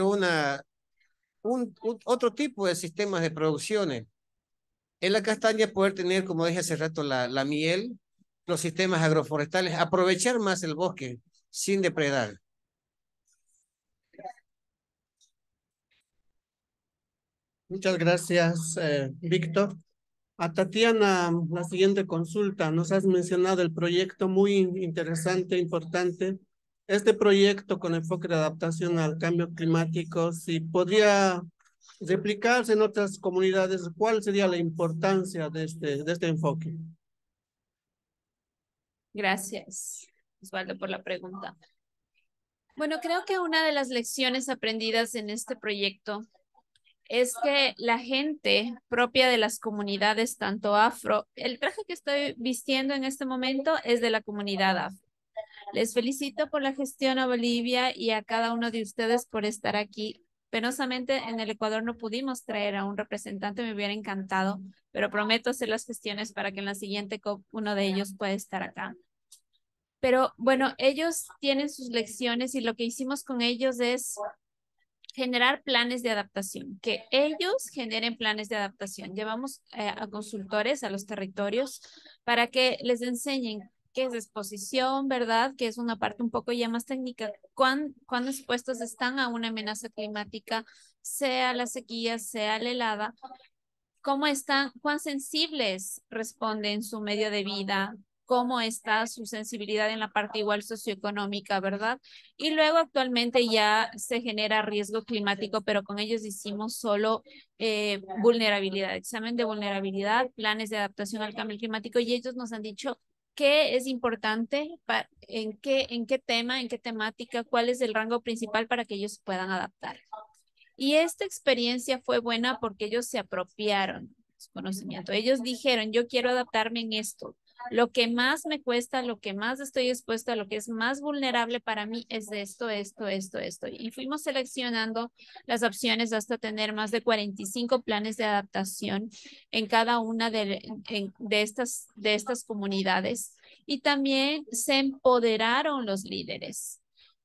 otro tipo de sistemas de producciones. En la castaña poder tener, como dije hace rato, la miel, los sistemas agroforestales, aprovechar más el bosque sin depredar. Muchas gracias, Víctor. A Tatiana, la siguiente consulta. Nos has mencionado el proyecto muy interesante, importante. Este proyecto con enfoque de adaptación al cambio climático, si podría replicarse en otras comunidades, ¿cuál sería la importancia de este enfoque? Gracias, Osvaldo, por la pregunta. Bueno, creo que una de las lecciones aprendidas en este proyecto es que la gente propia de las comunidades, tanto afro, el traje que estoy vistiendo en este momento es de la comunidad afro. Les felicito por la gestión a Bolivia y a cada uno de ustedes por estar aquí. Penosamente en el Ecuador no pudimos traer a un representante, me hubiera encantado, pero prometo hacer las gestiones para que en la siguiente COP uno de ellos pueda estar acá. Pero bueno, ellos tienen sus lecciones y lo que hicimos con ellos es generar planes de adaptación, que ellos generen planes de adaptación. Llevamos a consultores a los territorios para que les enseñen qué es exposición, ¿verdad? Que es una parte un poco ya más técnica. ¿Cuán expuestos están a una amenaza climática, sea la sequía, sea la helada? cómo están, cuán sensibles responden su medio de vida, cómo está su sensibilidad en la parte igual socioeconómica, ¿verdad? Y luego actualmente ya se genera riesgo climático, pero con ellos hicimos solo vulnerabilidad, examen de vulnerabilidad, planes de adaptación al cambio climático, y ellos nos han dicho qué es importante, en qué tema, en qué temática, cuál es el rango principal para que ellos puedan adaptar. Y esta experiencia fue buena porque ellos se apropiaron de su conocimiento. Ellos dijeron, yo quiero adaptarme en esto. Lo que más me cuesta, lo que más estoy expuesta, a lo que es más vulnerable para mí es de esto, esto, esto, esto. Y fuimos seleccionando las opciones hasta tener más de 45 planes de adaptación en cada una de estas comunidades. Y también se empoderaron los líderes.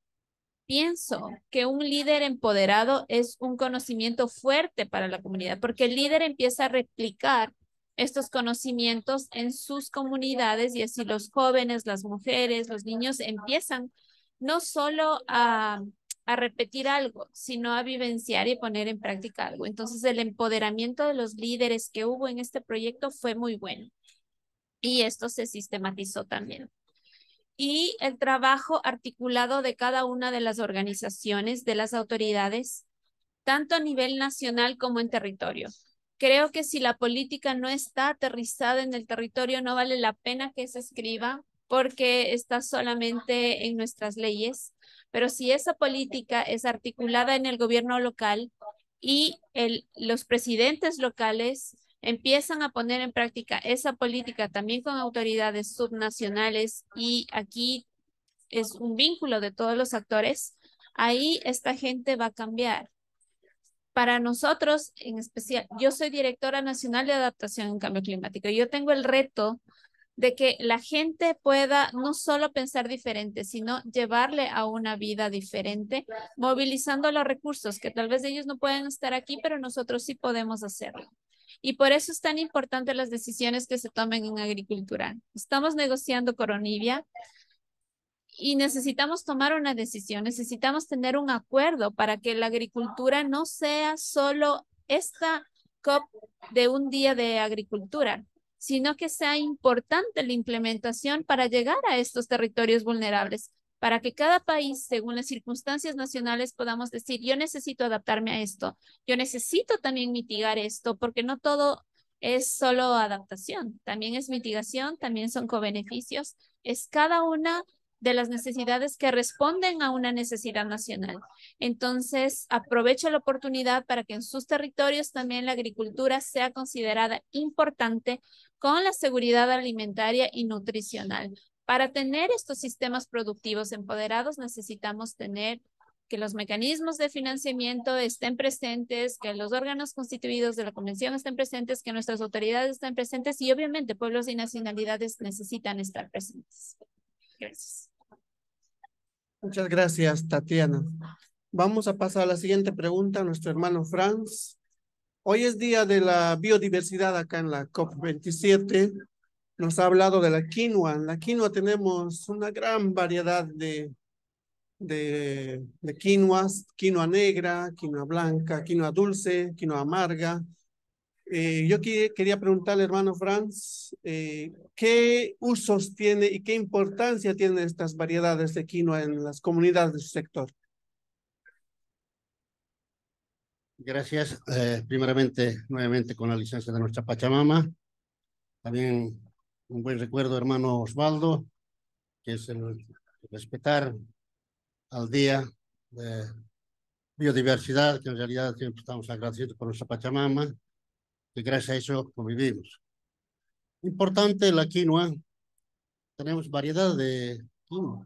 Pienso que un líder empoderado es un conocimiento fuerte para la comunidad, porque el líder empieza a replicar estos conocimientos en sus comunidades y así los jóvenes, las mujeres, los niños empiezan no solo a repetir algo, sino a vivenciar y poner en práctica algo. Entonces, el empoderamiento de los líderes que hubo en este proyecto fue muy bueno y esto se sistematizó también y el trabajo articulado de cada una de las organizaciones, de las autoridades, tanto a nivel nacional como en territorio. Creo que si la política no está aterrizada en el territorio, no vale la pena que se escriba porque está solamente en nuestras leyes. Pero si esa política es articulada en el gobierno local y los presidentes locales empiezan a poner en práctica esa política también con autoridades subnacionales y aquí es un vínculo de todos los actores, ahí esta gente va a cambiar. Para nosotros, en especial, yo soy directora nacional de adaptación en cambio climático y yo tengo el reto de que la gente pueda no solo pensar diferente, sino llevarle a una vida diferente, movilizando los recursos que tal vez ellos no pueden estar aquí, pero nosotros sí podemos hacerlo. Y por eso es tan importante las decisiones que se tomen en agricultura. Estamos negociando con Onivia y necesitamos tomar una decisión, necesitamos tener un acuerdo para que la agricultura no sea solo esta COP de un día de agricultura, sino que sea importante la implementación para llegar a estos territorios vulnerables, para que cada país, según las circunstancias nacionales, podamos decir, yo necesito adaptarme a esto, yo necesito también mitigar esto, porque no todo es solo adaptación, también es mitigación, también son cobeneficios, es cada una de las necesidades que responden a una necesidad nacional. Entonces, aprovecho la oportunidad para que en sus territorios también la agricultura sea considerada importante con la seguridad alimentaria y nutricional. Para tener estos sistemas productivos empoderados, necesitamos tener que los mecanismos de financiamiento estén presentes, que los órganos constituidos de la convención estén presentes, que nuestras autoridades estén presentes y obviamente pueblos y nacionalidades necesitan estar presentes. Gracias. Muchas gracias, Tatiana. Vamos a pasar a la siguiente pregunta a nuestro hermano Franz. Hoy es día de la biodiversidad acá en la COP27. Nos ha hablado de la quinoa. En la quinoa tenemos una gran variedad de quinoas, quinoa negra, quinoa blanca, quinoa dulce, quinoa amarga. Yo quería preguntarle, hermano Franz, ¿qué usos tiene y qué importancia tienen estas variedades de quinoa en las comunidades de su sector? Gracias. Primeramente, nuevamente con la licencia de nuestra Pachamama. También un buen recuerdo, hermano Osvaldo, que es el respetar al día de biodiversidad, que en realidad siempre estamos agradecidos por nuestra Pachamama, que gracias a eso convivimos. Importante la quinoa. Tenemos variedad de quinoa.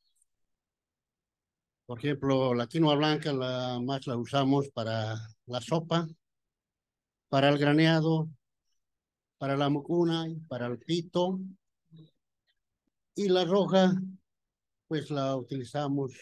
Por ejemplo, la quinoa blanca más la usamos para la sopa, para el graneado, para la mucuna, para el pito. Y la roja, pues la utilizamos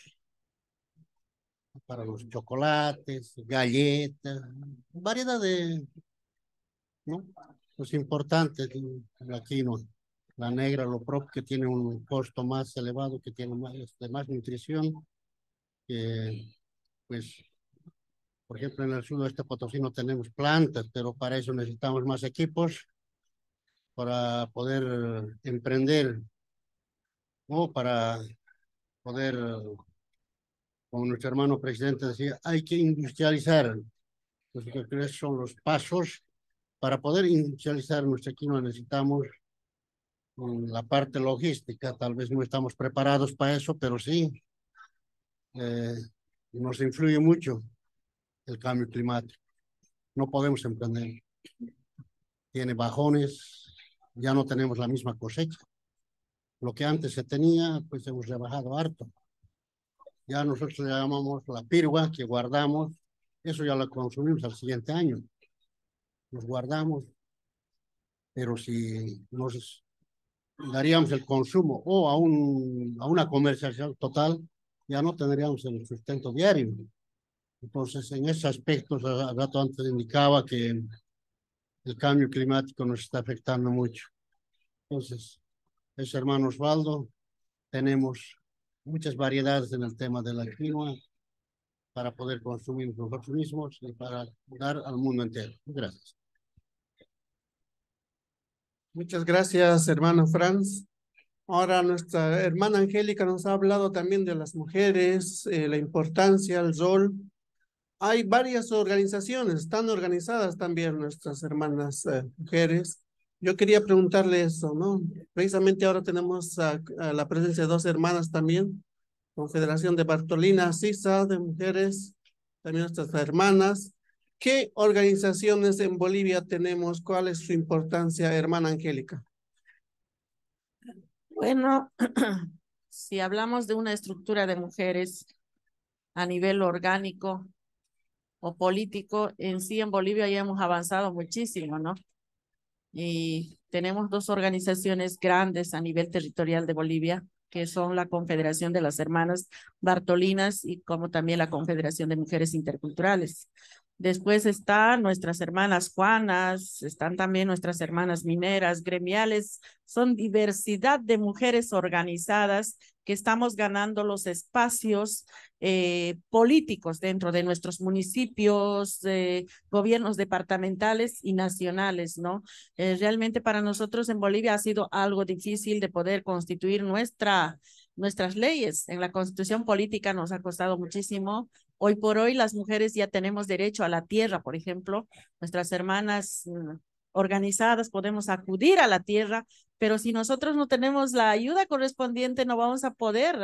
para los chocolates, galletas, variedad de, ¿no? Los importantes de la quinoa. La negra, lo propio, que tiene un costo más elevado, que tiene más nutrición, que pues Por ejemplo, en el sudoeste potosino tenemos plantas, pero para eso necesitamos más equipos para poder emprender o para poder, como nuestro hermano presidente decía, hay que industrializar. Entonces, yo creo que esos son los pasos para poder industrializar nuestra quinoa. Necesitamos la parte logística. Tal vez no estamos preparados para eso, pero sí eh, nos influye mucho el cambio climático. No podemos emprender. Tiene bajones, ya no tenemos la misma cosecha. Lo que antes se tenía, pues hemos rebajado harto. Ya nosotros le llamamos la pirgua que guardamos, eso ya lo consumimos al siguiente año. Nos guardamos, pero si nos daríamos el consumo o a una comercialización total, ya no tendríamos el sustento diario. Entonces, en ese aspecto, al rato antes indicaba que el cambio climático nos está afectando mucho. Entonces, eso, hermano Osvaldo, tenemos muchas variedades en el tema de la quinoa para poder consumir nosotros mismos y para dar al mundo entero. Gracias. Muchas gracias, hermano Franz. Ahora nuestra hermana Angélica nos ha hablado también de las mujeres, la importancia, el rol. Hay varias organizaciones, están organizadas también nuestras hermanas mujeres. Yo quería preguntarle eso, ¿no? Precisamente ahora tenemos a la presencia de dos hermanas también, Confederación de Bartolina, CISA de mujeres, también nuestras hermanas. ¿Qué organizaciones en Bolivia tenemos? ¿Cuál es su importancia, hermana Angélica? Bueno, si hablamos de una estructura de mujeres a nivel orgánico o político, en sí en Bolivia ya hemos avanzado muchísimo, ¿no? Y tenemos dos organizaciones grandes a nivel territorial de Bolivia, que son la Confederación de las Hermanas Bartolinas y como también la Confederación de Mujeres Interculturales. Después están nuestras hermanas Juanas, están también nuestras hermanas mineras, gremiales, son diversidad de mujeres organizadas que estamos ganando los espacios políticos dentro de nuestros municipios, gobiernos departamentales y nacionales, ¿no? Realmente para nosotros en Bolivia ha sido algo difícil de poder constituir nuestras leyes. En la constitución política nos ha costado muchísimo. Hoy por hoy las mujeres ya tenemos derecho a la tierra, por ejemplo. Nuestras hermanas organizadas podemos acudir a la tierra, pero si nosotros no tenemos la ayuda correspondiente, no vamos a poder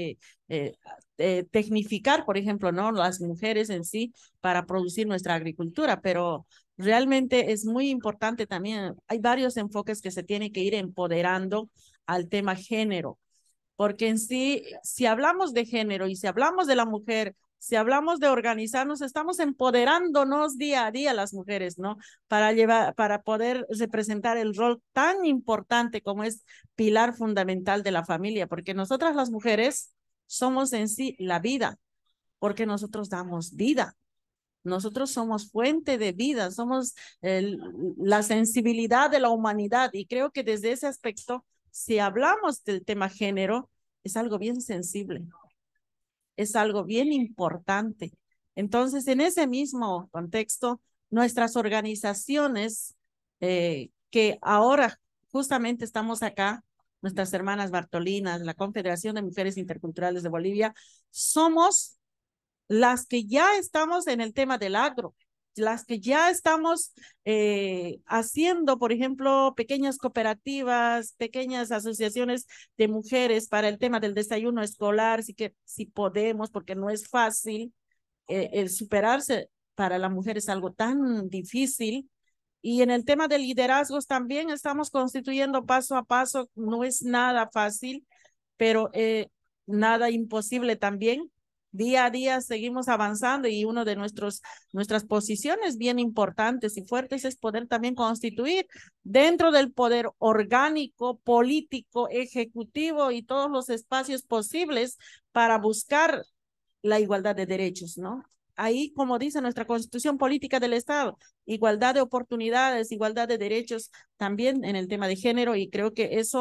tecnificar, por ejemplo, ¿no? Las mujeres en sí para producir nuestra agricultura, pero realmente es muy importante también. Hay varios enfoques que se tienen que ir empoderando al tema género, porque en sí, si hablamos de género y si hablamos de la mujer, si hablamos de organizarnos, estamos empoderándonos día a día las mujeres, ¿no? Para poder representar el rol tan importante como es pilar fundamental de la familia, porque nosotras las mujeres somos en sí la vida, porque nosotros damos vida. Nosotros somos fuente de vida, somos la sensibilidad de la humanidad y creo que desde ese aspecto, si hablamos del tema género, es algo bien sensible, es algo bien importante. Entonces, en ese mismo contexto, nuestras organizaciones que ahora justamente estamos acá, nuestras hermanas Bartolinas, la Confederación de Mujeres Interculturales de Bolivia, somos las que ya estamos en el tema del agro, las que ya estamos haciendo, por ejemplo, pequeñas cooperativas, pequeñas asociaciones de mujeres para el tema del desayuno escolar, así que si podemos, porque no es fácil, el superarse para la mujer es algo tan difícil. Y en el tema de liderazgos también estamos constituyendo paso a paso, no es nada fácil, pero nada imposible también. Día a día seguimos avanzando y uno de nuestras posiciones bien importantes y fuertes es poder también constituir dentro del poder orgánico, político, ejecutivo y todos los espacios posibles para buscar la igualdad de derechos, ¿no? Ahí, como dice nuestra constitución política del Estado, igualdad de oportunidades, igualdad de derechos, también en el tema de género, y creo que eso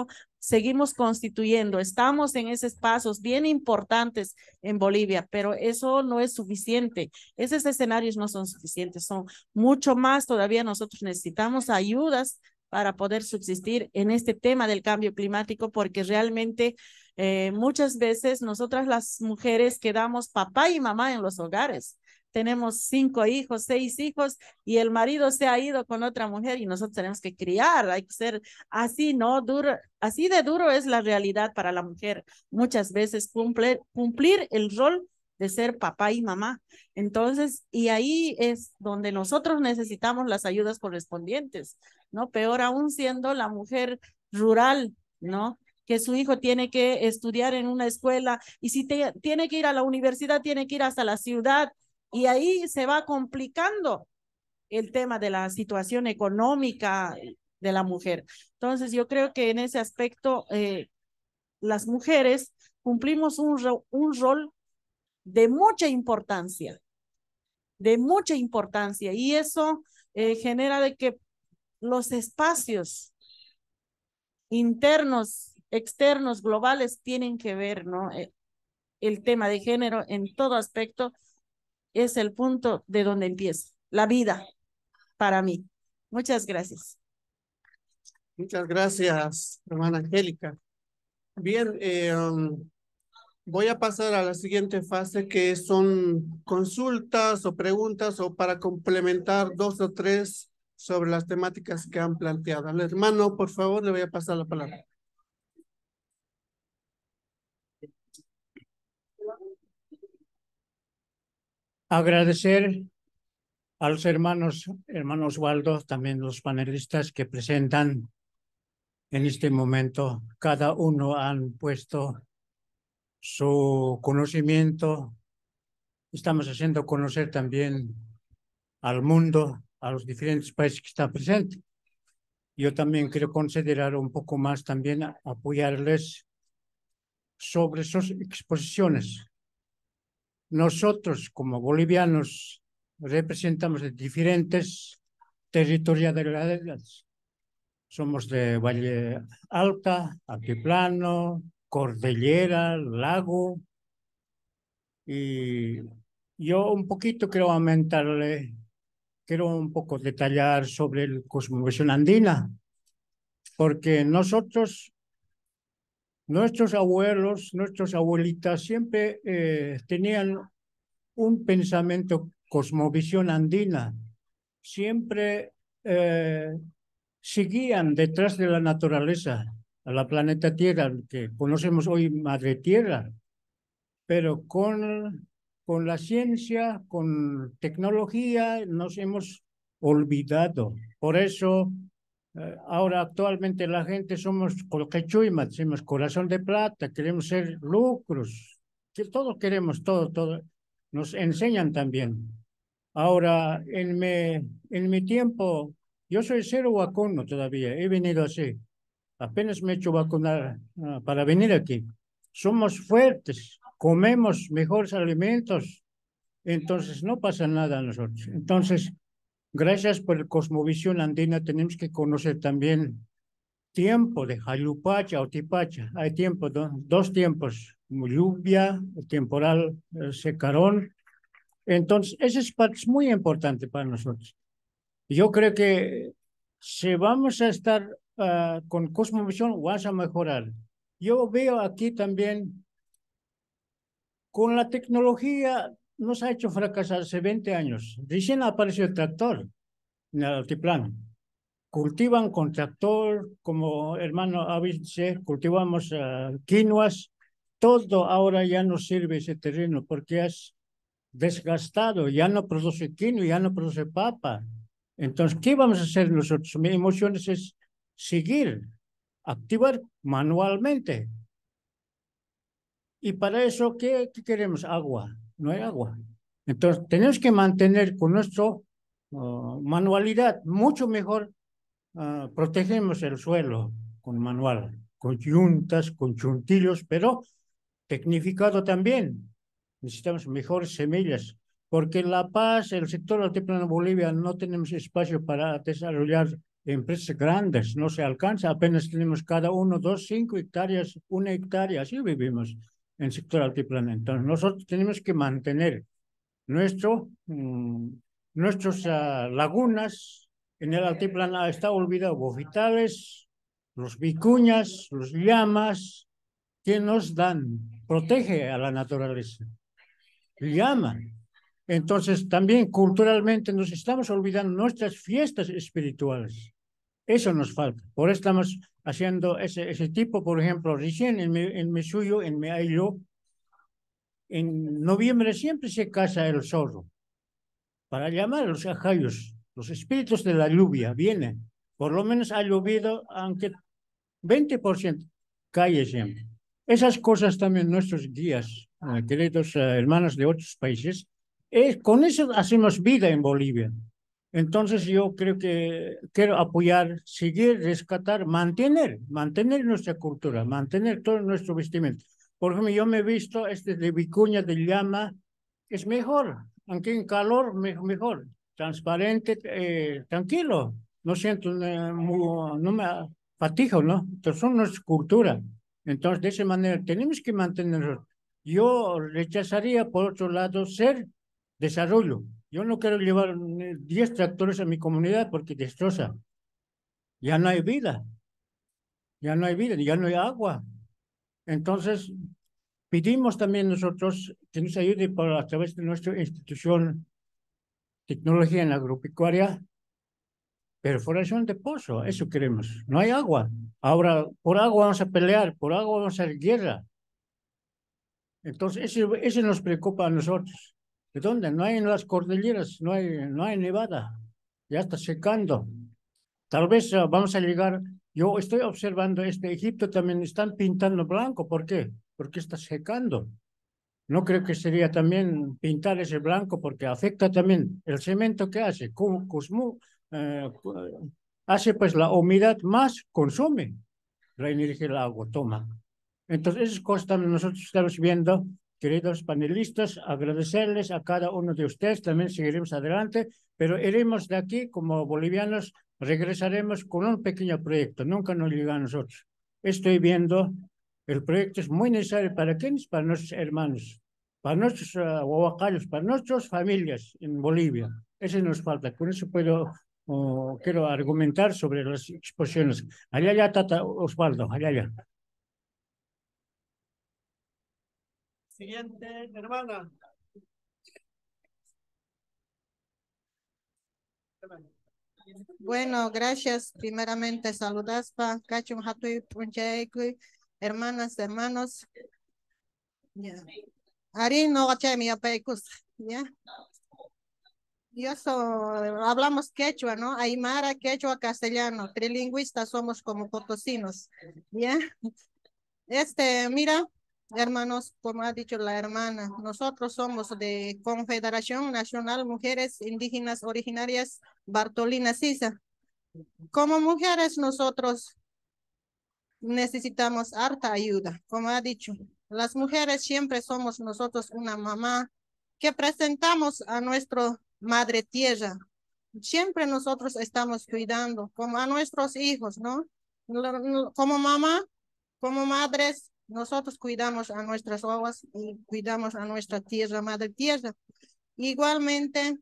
seguimos constituyendo, estamos en esos pasos bien importantes en Bolivia, pero eso no es suficiente. Esos escenarios no son suficientes, son mucho más todavía. Nosotros necesitamos ayudas para poder subsistir en este tema del cambio climático, porque realmente muchas veces nosotras las mujeres quedamos papá y mamá en los hogares. Tenemos 5 hijos, 6 hijos y el marido se ha ido con otra mujer y nosotros tenemos que criar. Hay que ser así, ¿no? Duro, así de duro es la realidad para la mujer. Muchas veces cumplir el rol de ser papá y mamá. Entonces, y ahí es donde nosotros necesitamos las ayudas correspondientes, ¿no? Peor aún siendo la mujer rural, ¿no? Que su hijo tiene que estudiar en una escuela y si tiene que ir a la universidad, tiene que ir hasta la ciudad y ahí se va complicando el tema de la situación económica de la mujer. Entonces, yo creo que en ese aspecto, las mujeres cumplimos un rol de mucha importancia, y eso genera de que los espacios internos, externos, globales, tienen que ver, ¿no? El tema de género en todo aspecto es el punto de donde empieza la vida para mí. Muchas gracias. Muchas gracias, hermana Angélica. Bien, voy a pasar a la siguiente fase, que son consultas o preguntas o para complementar 2 o 3 sobre las temáticas que han planteado. Al hermano, por favor, le voy a pasar la palabra. Agradecer a los hermanos Waldo, también los panelistas que presentan en este momento. Cada uno han puesto su conocimiento. Estamos haciendo conocer también al mundo, a los diferentes países que están presentes. Yo también quiero considerar un poco más también apoyarles sobre sus exposiciones. Nosotros, como bolivianos, representamos de diferentes territorialidades. Somos de Valle Alta, Altiplano, Cordillera, Lago. Y yo un poquito quiero un poco detallar sobre la cosmovisión andina, porque nuestros abuelos, nuestras abuelitas siempre tenían un pensamiento cosmovisión andina, siempre seguían detrás de la naturaleza, a la planeta Tierra, que conocemos hoy Madre Tierra, pero con la ciencia, con tecnología, nos hemos olvidado. Por eso, ahora actualmente la gente somos colquechuima, decimos corazón de plata, queremos ser lucros, que todos queremos, todo. Nos enseñan también. Ahora, en mi tiempo, yo soy cero vacuno todavía, he venido así. Apenas me he hecho vacunar para venir aquí. Somos fuertes, comemos mejores alimentos, entonces no pasa nada a nosotros. Entonces, gracias por la cosmovisión andina, tenemos que conocer también tiempo de Jalupacha o Tipacha. Hay tiempo, dos tiempos, lluvia, temporal, secarón. Entonces, esa es parte muy importante para nosotros. Yo creo que si vamos a estar con cosmovisión, vamos a mejorar. Yo veo aquí también, con la tecnología, nos ha hecho fracasar hace 20 años. Recién apareció el tractor en el altiplano. Cultivan con tractor, como hermano dice, cultivamos quinoas. Todo ahora ya no sirve ese terreno porque es desgastado, ya no produce quinoa, ya no produce papa. Entonces, ¿qué vamos a hacer nosotros? Mi emoción es seguir, activar manualmente. Y para eso, ¿qué queremos? Agua. No hay agua. Entonces, tenemos que mantener con nuestra manualidad mucho mejor. Protegemos el suelo con manual, con yuntas, con chuntillos, pero tecnificado también. Necesitamos mejores semillas, porque en La Paz, el sector altiplano de Bolivia, no tenemos espacio para desarrollar empresas grandes, no se alcanza, apenas tenemos cada uno 2, 5 hectáreas, 1 hectárea, así vivimos en el sector altiplano. Entonces, nosotros tenemos que mantener nuestras lagunas en el altiplano. Está olvidado, bofitales, los vicuñas, los llamas, que nos dan, protege a la naturaleza, llama. Entonces, también culturalmente nos estamos olvidando nuestras fiestas espirituales. Eso nos falta. Por eso estamos haciendo ese tipo, por ejemplo, recién en mi suyo, en mi ayllo, en noviembre siempre se casa el zorro para llamar a los ajayos, los espíritus de la lluvia vienen. Por lo menos ha llovido, aunque 20% cae siempre. Esas cosas también nuestros guías, queridos hermanos de otros países, con eso hacemos vida en Bolivia. Entonces yo creo que quiero apoyar, seguir, rescatar, mantener nuestra cultura, mantener todo nuestro vestimenta. Por ejemplo, yo me he visto de vicuña de llama, es mejor, aunque en calor mejor, transparente, tranquilo, no siento, no me fatigo, ¿no? Entonces son nuestra cultura. Entonces, de esa manera, tenemos que mantenerlo. Yo rechazaría, por otro lado, ser desarrollo. Yo no quiero llevar 10 tractores a mi comunidad porque destroza. Ya no hay vida, ya no hay vida, ya no hay agua. Entonces, pedimos también nosotros que nos ayude a través de nuestra institución Tecnología en la Agropecuaria, perforación de pozo, eso queremos. No hay agua. Ahora, por agua vamos a pelear, por agua vamos a hacer guerra. Entonces, eso nos preocupa a nosotros. ¿De dónde? No hay en las cordilleras, no hay nevada. Ya está secando. Tal vez vamos a llegar. Yo estoy observando Egipto también están pintando blanco. ¿Por qué? Porque está secando. No creo que sería también pintar ese blanco porque afecta también el cemento que hace. Eh, hace pues la humedad más consume la energía del agua, toma. Entonces, esas cosas también nosotros estamos viendo, queridos panelistas, agradecerles a cada uno de ustedes, también seguiremos adelante, pero iremos de aquí como bolivianos, regresaremos con un pequeño proyecto, nunca nos llega a nosotros. Estoy viendo, el proyecto es muy necesario para quienes, para nuestros hermanos, para nuestros huacayos, para nuestras familias en Bolivia. Eso nos falta, con eso quiero argumentar sobre las exposiciones. Allá ya, Tata Osvaldo, allá ya. Siguiente, hermana. Bueno, gracias. Primeramente, saludas pa Cachun Hatui Punchaegui, hermanas, hermanos. Ya. Ari no mi apecus, ya. Hablamos quechua, ¿no? Aymara, quechua, castellano. Trilingüistas somos como potosinos, ¿ya? Mira, hermanos, como ha dicho la hermana, nosotros somos de Confederación Nacional Mujeres Indígenas Originarias Bartolina Sisa. Como mujeres, nosotros necesitamos harta ayuda, como ha dicho. Las mujeres siempre somos nosotros una mamá que presentamos a nuestra madre tierra. Siempre nosotros estamos cuidando, como a nuestros hijos, ¿no? Como mamá, como madres, nosotros cuidamos a nuestras aguas y cuidamos a nuestra tierra, madre tierra. Igualmente,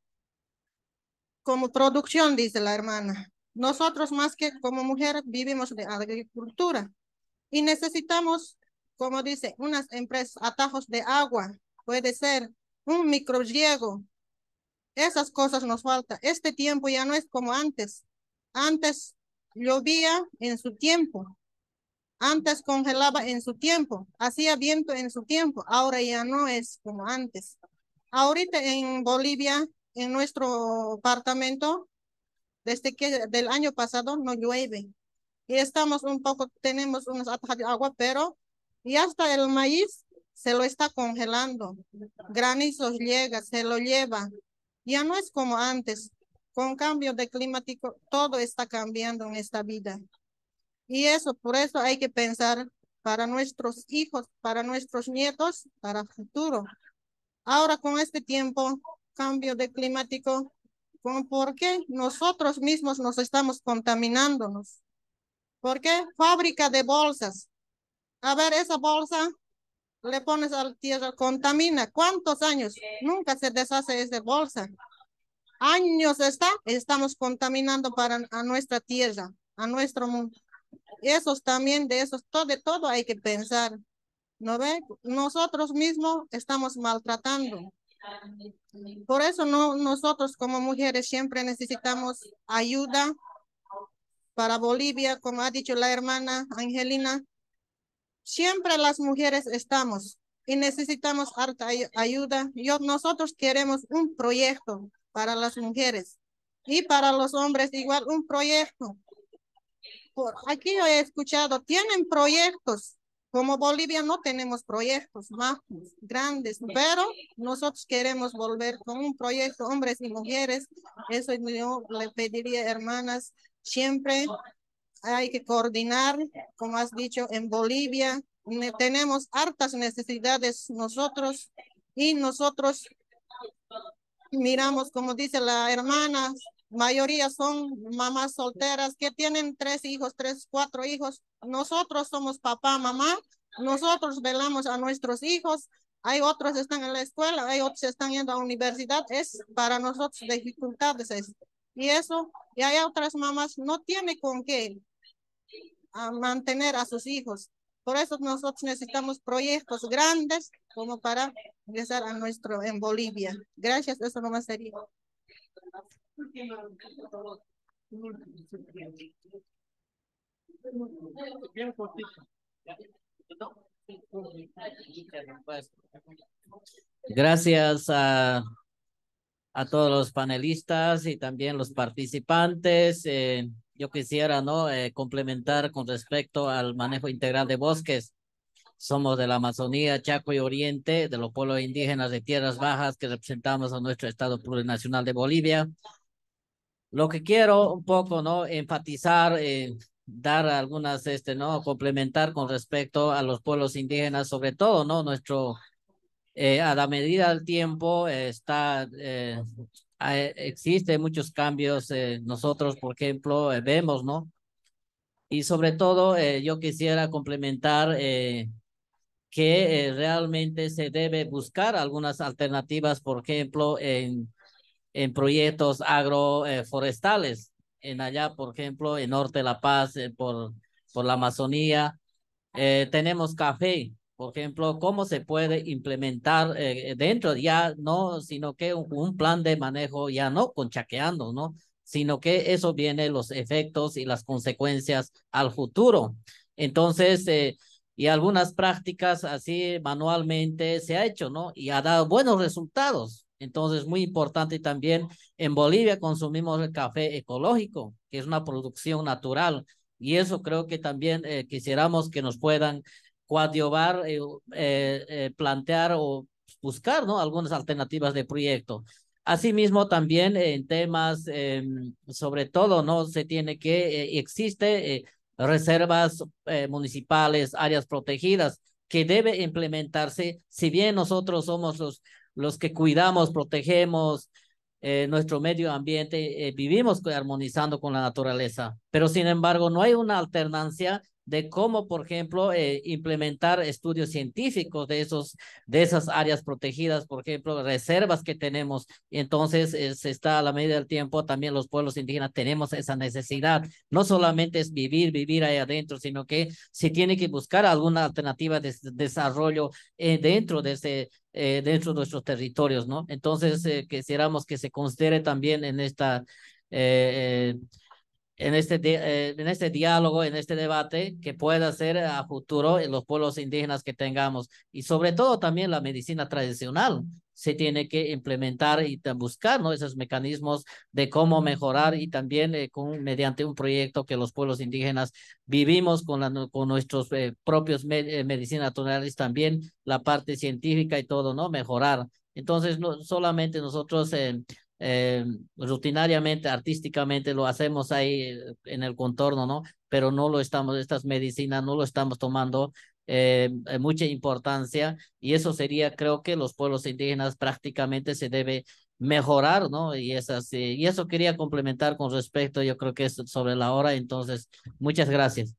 como producción, dice la hermana. Nosotros más que como mujeres vivimos de agricultura y necesitamos, como dice, unas empresas, atajos de agua, puede ser un microriego. Esas cosas nos falta. Este tiempo ya no es como antes. Antes llovía en su tiempo. Antes congelaba en su tiempo. Hacía viento en su tiempo. Ahora ya no es como antes. Ahorita en Bolivia, en nuestro departamento, desde que del año pasado no llueve. Y estamos tenemos unos atajos de agua, pero ya hasta el maíz se lo está congelando. Granizos llega, se lo lleva. Ya no es como antes. Con cambio de climático, todo está cambiando en esta vida. Y por eso hay que pensar para nuestros hijos, para nuestros nietos, para el futuro. Ahora con este tiempo, cambio de climático, ¿Por qué nosotros mismos nos estamos contaminándonos? ¿Por qué? Fábrica de bolsas. A ver, esa bolsa le pones a la tierra, contamina. ¿Cuántos años? Nunca se deshace esa bolsa. Años estamos contaminando a nuestra tierra, a nuestro mundo. Esos también, de todo hay que pensar. ¿No ve? Nosotros mismos estamos maltratando. Por eso nosotros como mujeres siempre necesitamos ayuda para Bolivia, como ha dicho la hermana Angelina. Siempre las mujeres estamos y necesitamos harta ayuda. Nosotros queremos un proyecto para las mujeres y para los hombres igual un proyecto. Por aquí yo he escuchado, tienen proyectos. Como Bolivia no tenemos proyectos más grandes, pero nosotros queremos volver con un proyecto, hombres y mujeres. Eso yo le pediría, hermanas, siempre hay que coordinar, como has dicho, en Bolivia. Tenemos hartas necesidades nosotros y nosotros miramos, como dice la hermana, mayoría son mamás solteras que tienen 3 hijos, 4 hijos. Nosotros somos papá, mamá, nosotros velamos a nuestros hijos. Hay otros que están en la escuela, hay otros que están yendo a la universidad. Es para nosotros dificultades eso. Y eso, y hay otras mamás no tienen con qué mantener a sus hijos. Por eso nosotros necesitamos proyectos grandes como para ingresar en Bolivia. Gracias, eso nomás sería. Gracias a todos los panelistas y también los participantes. Yo quisiera, ¿no? Complementar con respecto al manejo integral de bosques. Somos de la Amazonía, Chaco y Oriente, de los pueblos indígenas de tierras bajas que representamos a nuestro Estado Plurinacional de Bolivia. Lo que quiero un poco, ¿no? Enfatizar, dar algunas, ¿no? Complementar con respecto a los pueblos indígenas, sobre todo, ¿no? A la medida del tiempo existe muchos cambios. Nosotros, por ejemplo, vemos, ¿no? Y sobre todo, yo quisiera complementar que realmente se debe buscar algunas alternativas, por ejemplo, en proyectos agroforestales, en allá, por ejemplo, en Norte de La Paz, por la Amazonía. Tenemos café, por ejemplo, cómo se puede implementar dentro ya, no, sino que un plan de manejo ya no conchaqueando, ¿no? Sino que eso viene los efectos y las consecuencias al futuro. Entonces, y algunas prácticas así manualmente se ha hecho, ¿no? Y ha dado buenos resultados. Entonces, muy importante también, en Bolivia consumimos el café ecológico, que es una producción natural, y eso creo que también quisiéramos que nos puedan coadyuvar, plantear o buscar, ¿no? Algunas alternativas de proyecto. Asimismo, también en temas, sobre todo, ¿no? Se tiene que, existe reservas municipales, áreas protegidas, que debe implementarse, si bien nosotros somos los que cuidamos, protegemos nuestro medio ambiente, vivimos armonizando con la naturaleza, pero sin embargo no hay una alternancia de cómo, por ejemplo, implementar estudios científicos de esas áreas protegidas, por ejemplo, reservas que tenemos. Entonces, se está a la medida del tiempo, también los pueblos indígenas tenemos esa necesidad. No solamente es vivir ahí adentro, sino que se tiene que buscar alguna alternativa de desarrollo dentro de nuestros territorios, ¿no? Entonces, quisiéramos que se considere también eh, en este diálogo, en este debate, que pueda ser a futuro en los pueblos indígenas que tengamos. Y sobre todo también la medicina tradicional se tiene que implementar y buscar, ¿no? Esos mecanismos de cómo mejorar, y también mediante un proyecto que los pueblos indígenas vivimos con nuestros propios medicinas naturales, también la parte científica y todo, ¿no? Mejorar. Entonces, no solamente nosotros rutinariamente, artísticamente lo hacemos ahí en el contorno, ¿no? Pero no lo estamos, estas medicinas no lo estamos tomando mucha importancia, y eso sería, creo que los pueblos indígenas prácticamente se debe mejorar, ¿no? Y eso quería complementar con respecto, yo creo que es sobre la hora, entonces, muchas gracias.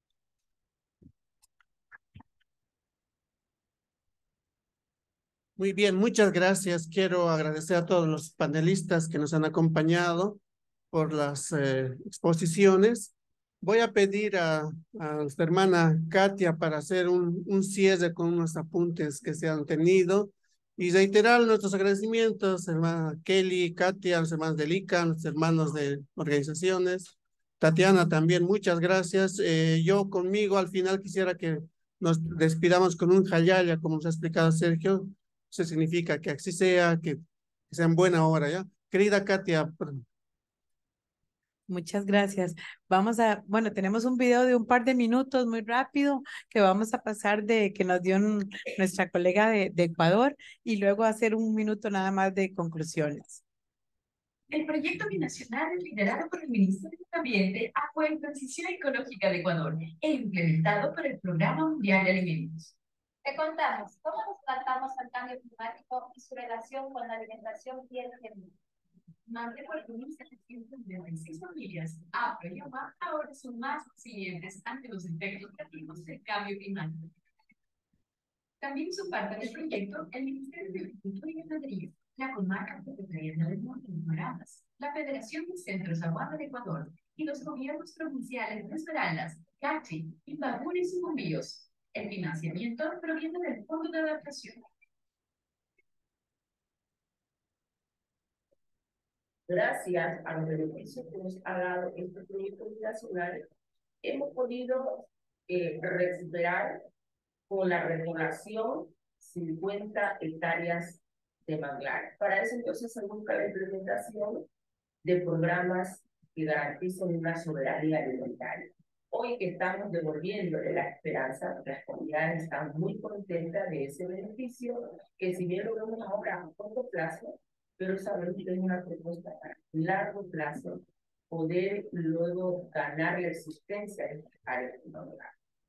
Muy bien, muchas gracias. Quiero agradecer a todos los panelistas que nos han acompañado por las exposiciones. Voy a pedir a nuestra hermana Katia para hacer un cierre con unos apuntes que se han tenido y reiterar nuestros agradecimientos, hermana Kelly, Katia, los hermanos de ICA, los hermanos de organizaciones. Tatiana también, muchas gracias. Yo conmigo al final quisiera que nos despidamos con un hayaya, como nos ha explicado Sergio. Eso significa que así sea, que sea en buena hora, ¿ya? Querida Katia. Muchas gracias. Vamos a, bueno, tenemos un video de un par de minutos muy rápido que vamos a pasar de que nos dio nuestra colega de Ecuador y luego hacer un minuto nada más de conclusiones. El proyecto binacional liderado por el Ministerio del Ambiente, Agua y Transición Ecológica de Ecuador e implementado por el Programa Mundial de Alimentos. Te contamos cómo nos tratamos al cambio climático y su relación con la alimentación y el ambiente. Más de 4.796 familias, APRO y OMA, ahora son más resilientes ante los efectos negativos del cambio climático. También son parte del proyecto el Ministerio de Agricultura y Ganadería, la Comarca Secretaría del Monte de Moradas, la Federación de Centros Aguada de Ecuador y los gobiernos provinciales de Esmeraldas, Cachi, Imbabura y Sucumbíos. El financiamiento proviene del Fondo de Adaptación. Gracias a los beneficios que nos ha dado este proyecto nacional, hemos podido recuperar con la repoblación 50 hectáreas de manglar. Para eso entonces se busca la implementación de programas que garanticen una soberanía alimentaria. Hoy que estamos devolviéndole la esperanza, las comunidades están muy contentas de ese beneficio, que si bien lo vemos ahora a corto plazo, pero sabemos que es una propuesta a largo plazo, poder luego ganar la existencia de estas áreas económicas.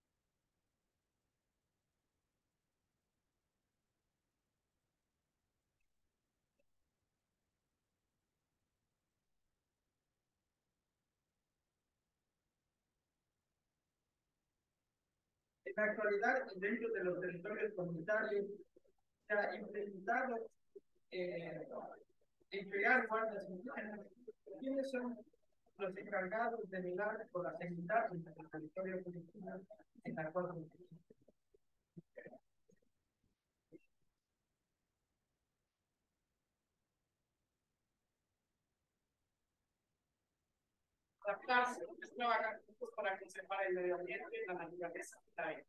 En la actualidad, dentro de los territorios comunitarios, se ha implementado entregar guardias indígenas. ¿Quiénes son los encargados de mirar por la seguridad del territorio comunitario en la cual adaptarse, es trabajar juntos para conservar el medio ambiente y la naturaleza que hay.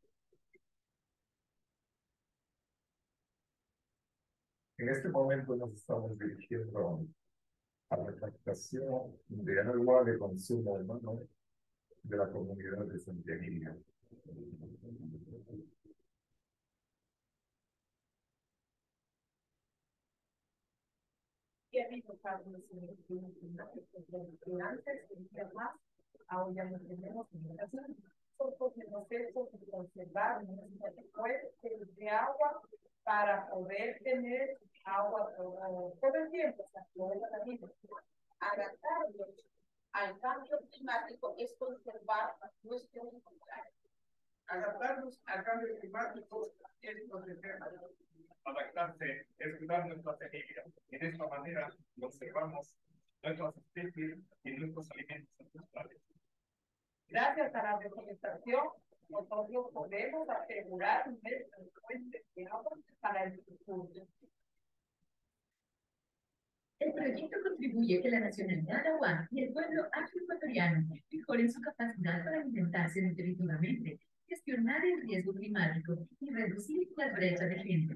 En este momento nos estamos dirigiendo a la captación de agua de consumo humano de la comunidad de Santiago. Y ha habido cambios en el antes, más, ahora ya no tenemos comunicación. Son procesos de conservar fuentes de agua para poder tener agua todo el tiempo, o sea, todo el tiempo. Adaptarnos al cambio climático es conservar nuestros lugares. Adaptarnos al cambio climático es proteger. Adaptarse es cuidar nuestras semillas. Y de esta manera conservamos nuestras especies y nuestros alimentos ancestrales. Gracias a la deforestación, nosotros podemos asegurar nuestras fuentes de agua para el futuro. El proyecto contribuye a que la nacionalidad nahuatl y el pueblo afroecuatoriano mejoren su capacidad para alimentarse nutritivamente, gestionar el riesgo climático y reducir las brechas de género.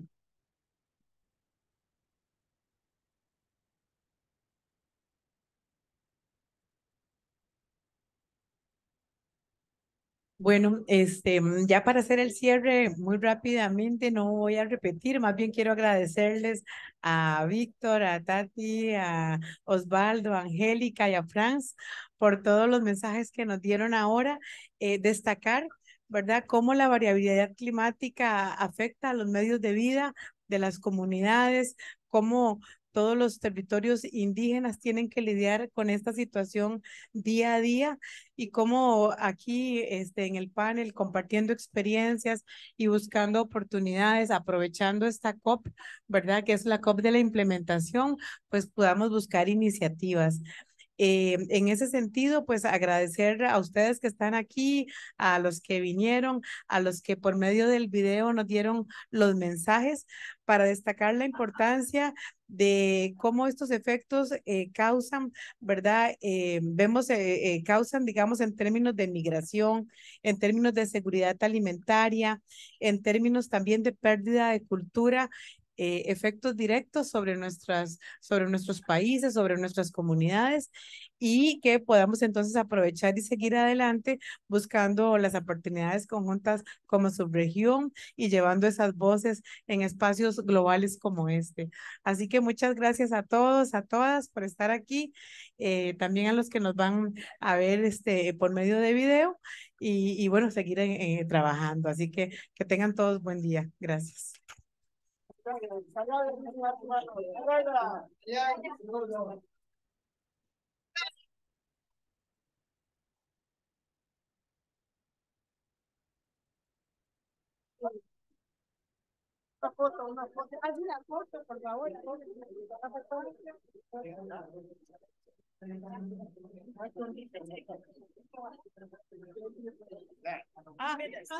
Bueno, ya para hacer el cierre muy rápidamente, no voy a repetir, más bien quiero agradecerles a Víctor, a Tati, a Osvaldo, a Angélica y a Franz por todos los mensajes que nos dieron ahora. Destacar, ¿verdad?, cómo la variabilidad climática afecta a los medios de vida de las comunidades, cómo todos los territorios indígenas tienen que lidiar con esta situación día a día y cómo aquí en el panel compartiendo experiencias y buscando oportunidades, aprovechando esta COP, ¿verdad? Que es la COP de la implementación, pues podamos buscar iniciativas. En ese sentido, pues agradecer a ustedes que están aquí, a los que vinieron, a los que por medio del video nos dieron los mensajes para destacar la importancia de cómo estos efectos causan, ¿verdad? Causan, digamos, en términos de migración, en términos de seguridad alimentaria, en términos también de pérdida de cultura, efectos directos sobre nuestros países, sobre nuestras comunidades y que podamos entonces aprovechar y seguir adelante buscando las oportunidades conjuntas como subregión y llevando esas voces en espacios globales como este. Así que muchas gracias a todos, a todas por estar aquí, también a los que nos van a ver por medio de video y bueno, seguir trabajando. Así que tengan todos buen día. Gracias. Una foto. Hazme la foto, por favor. Ah,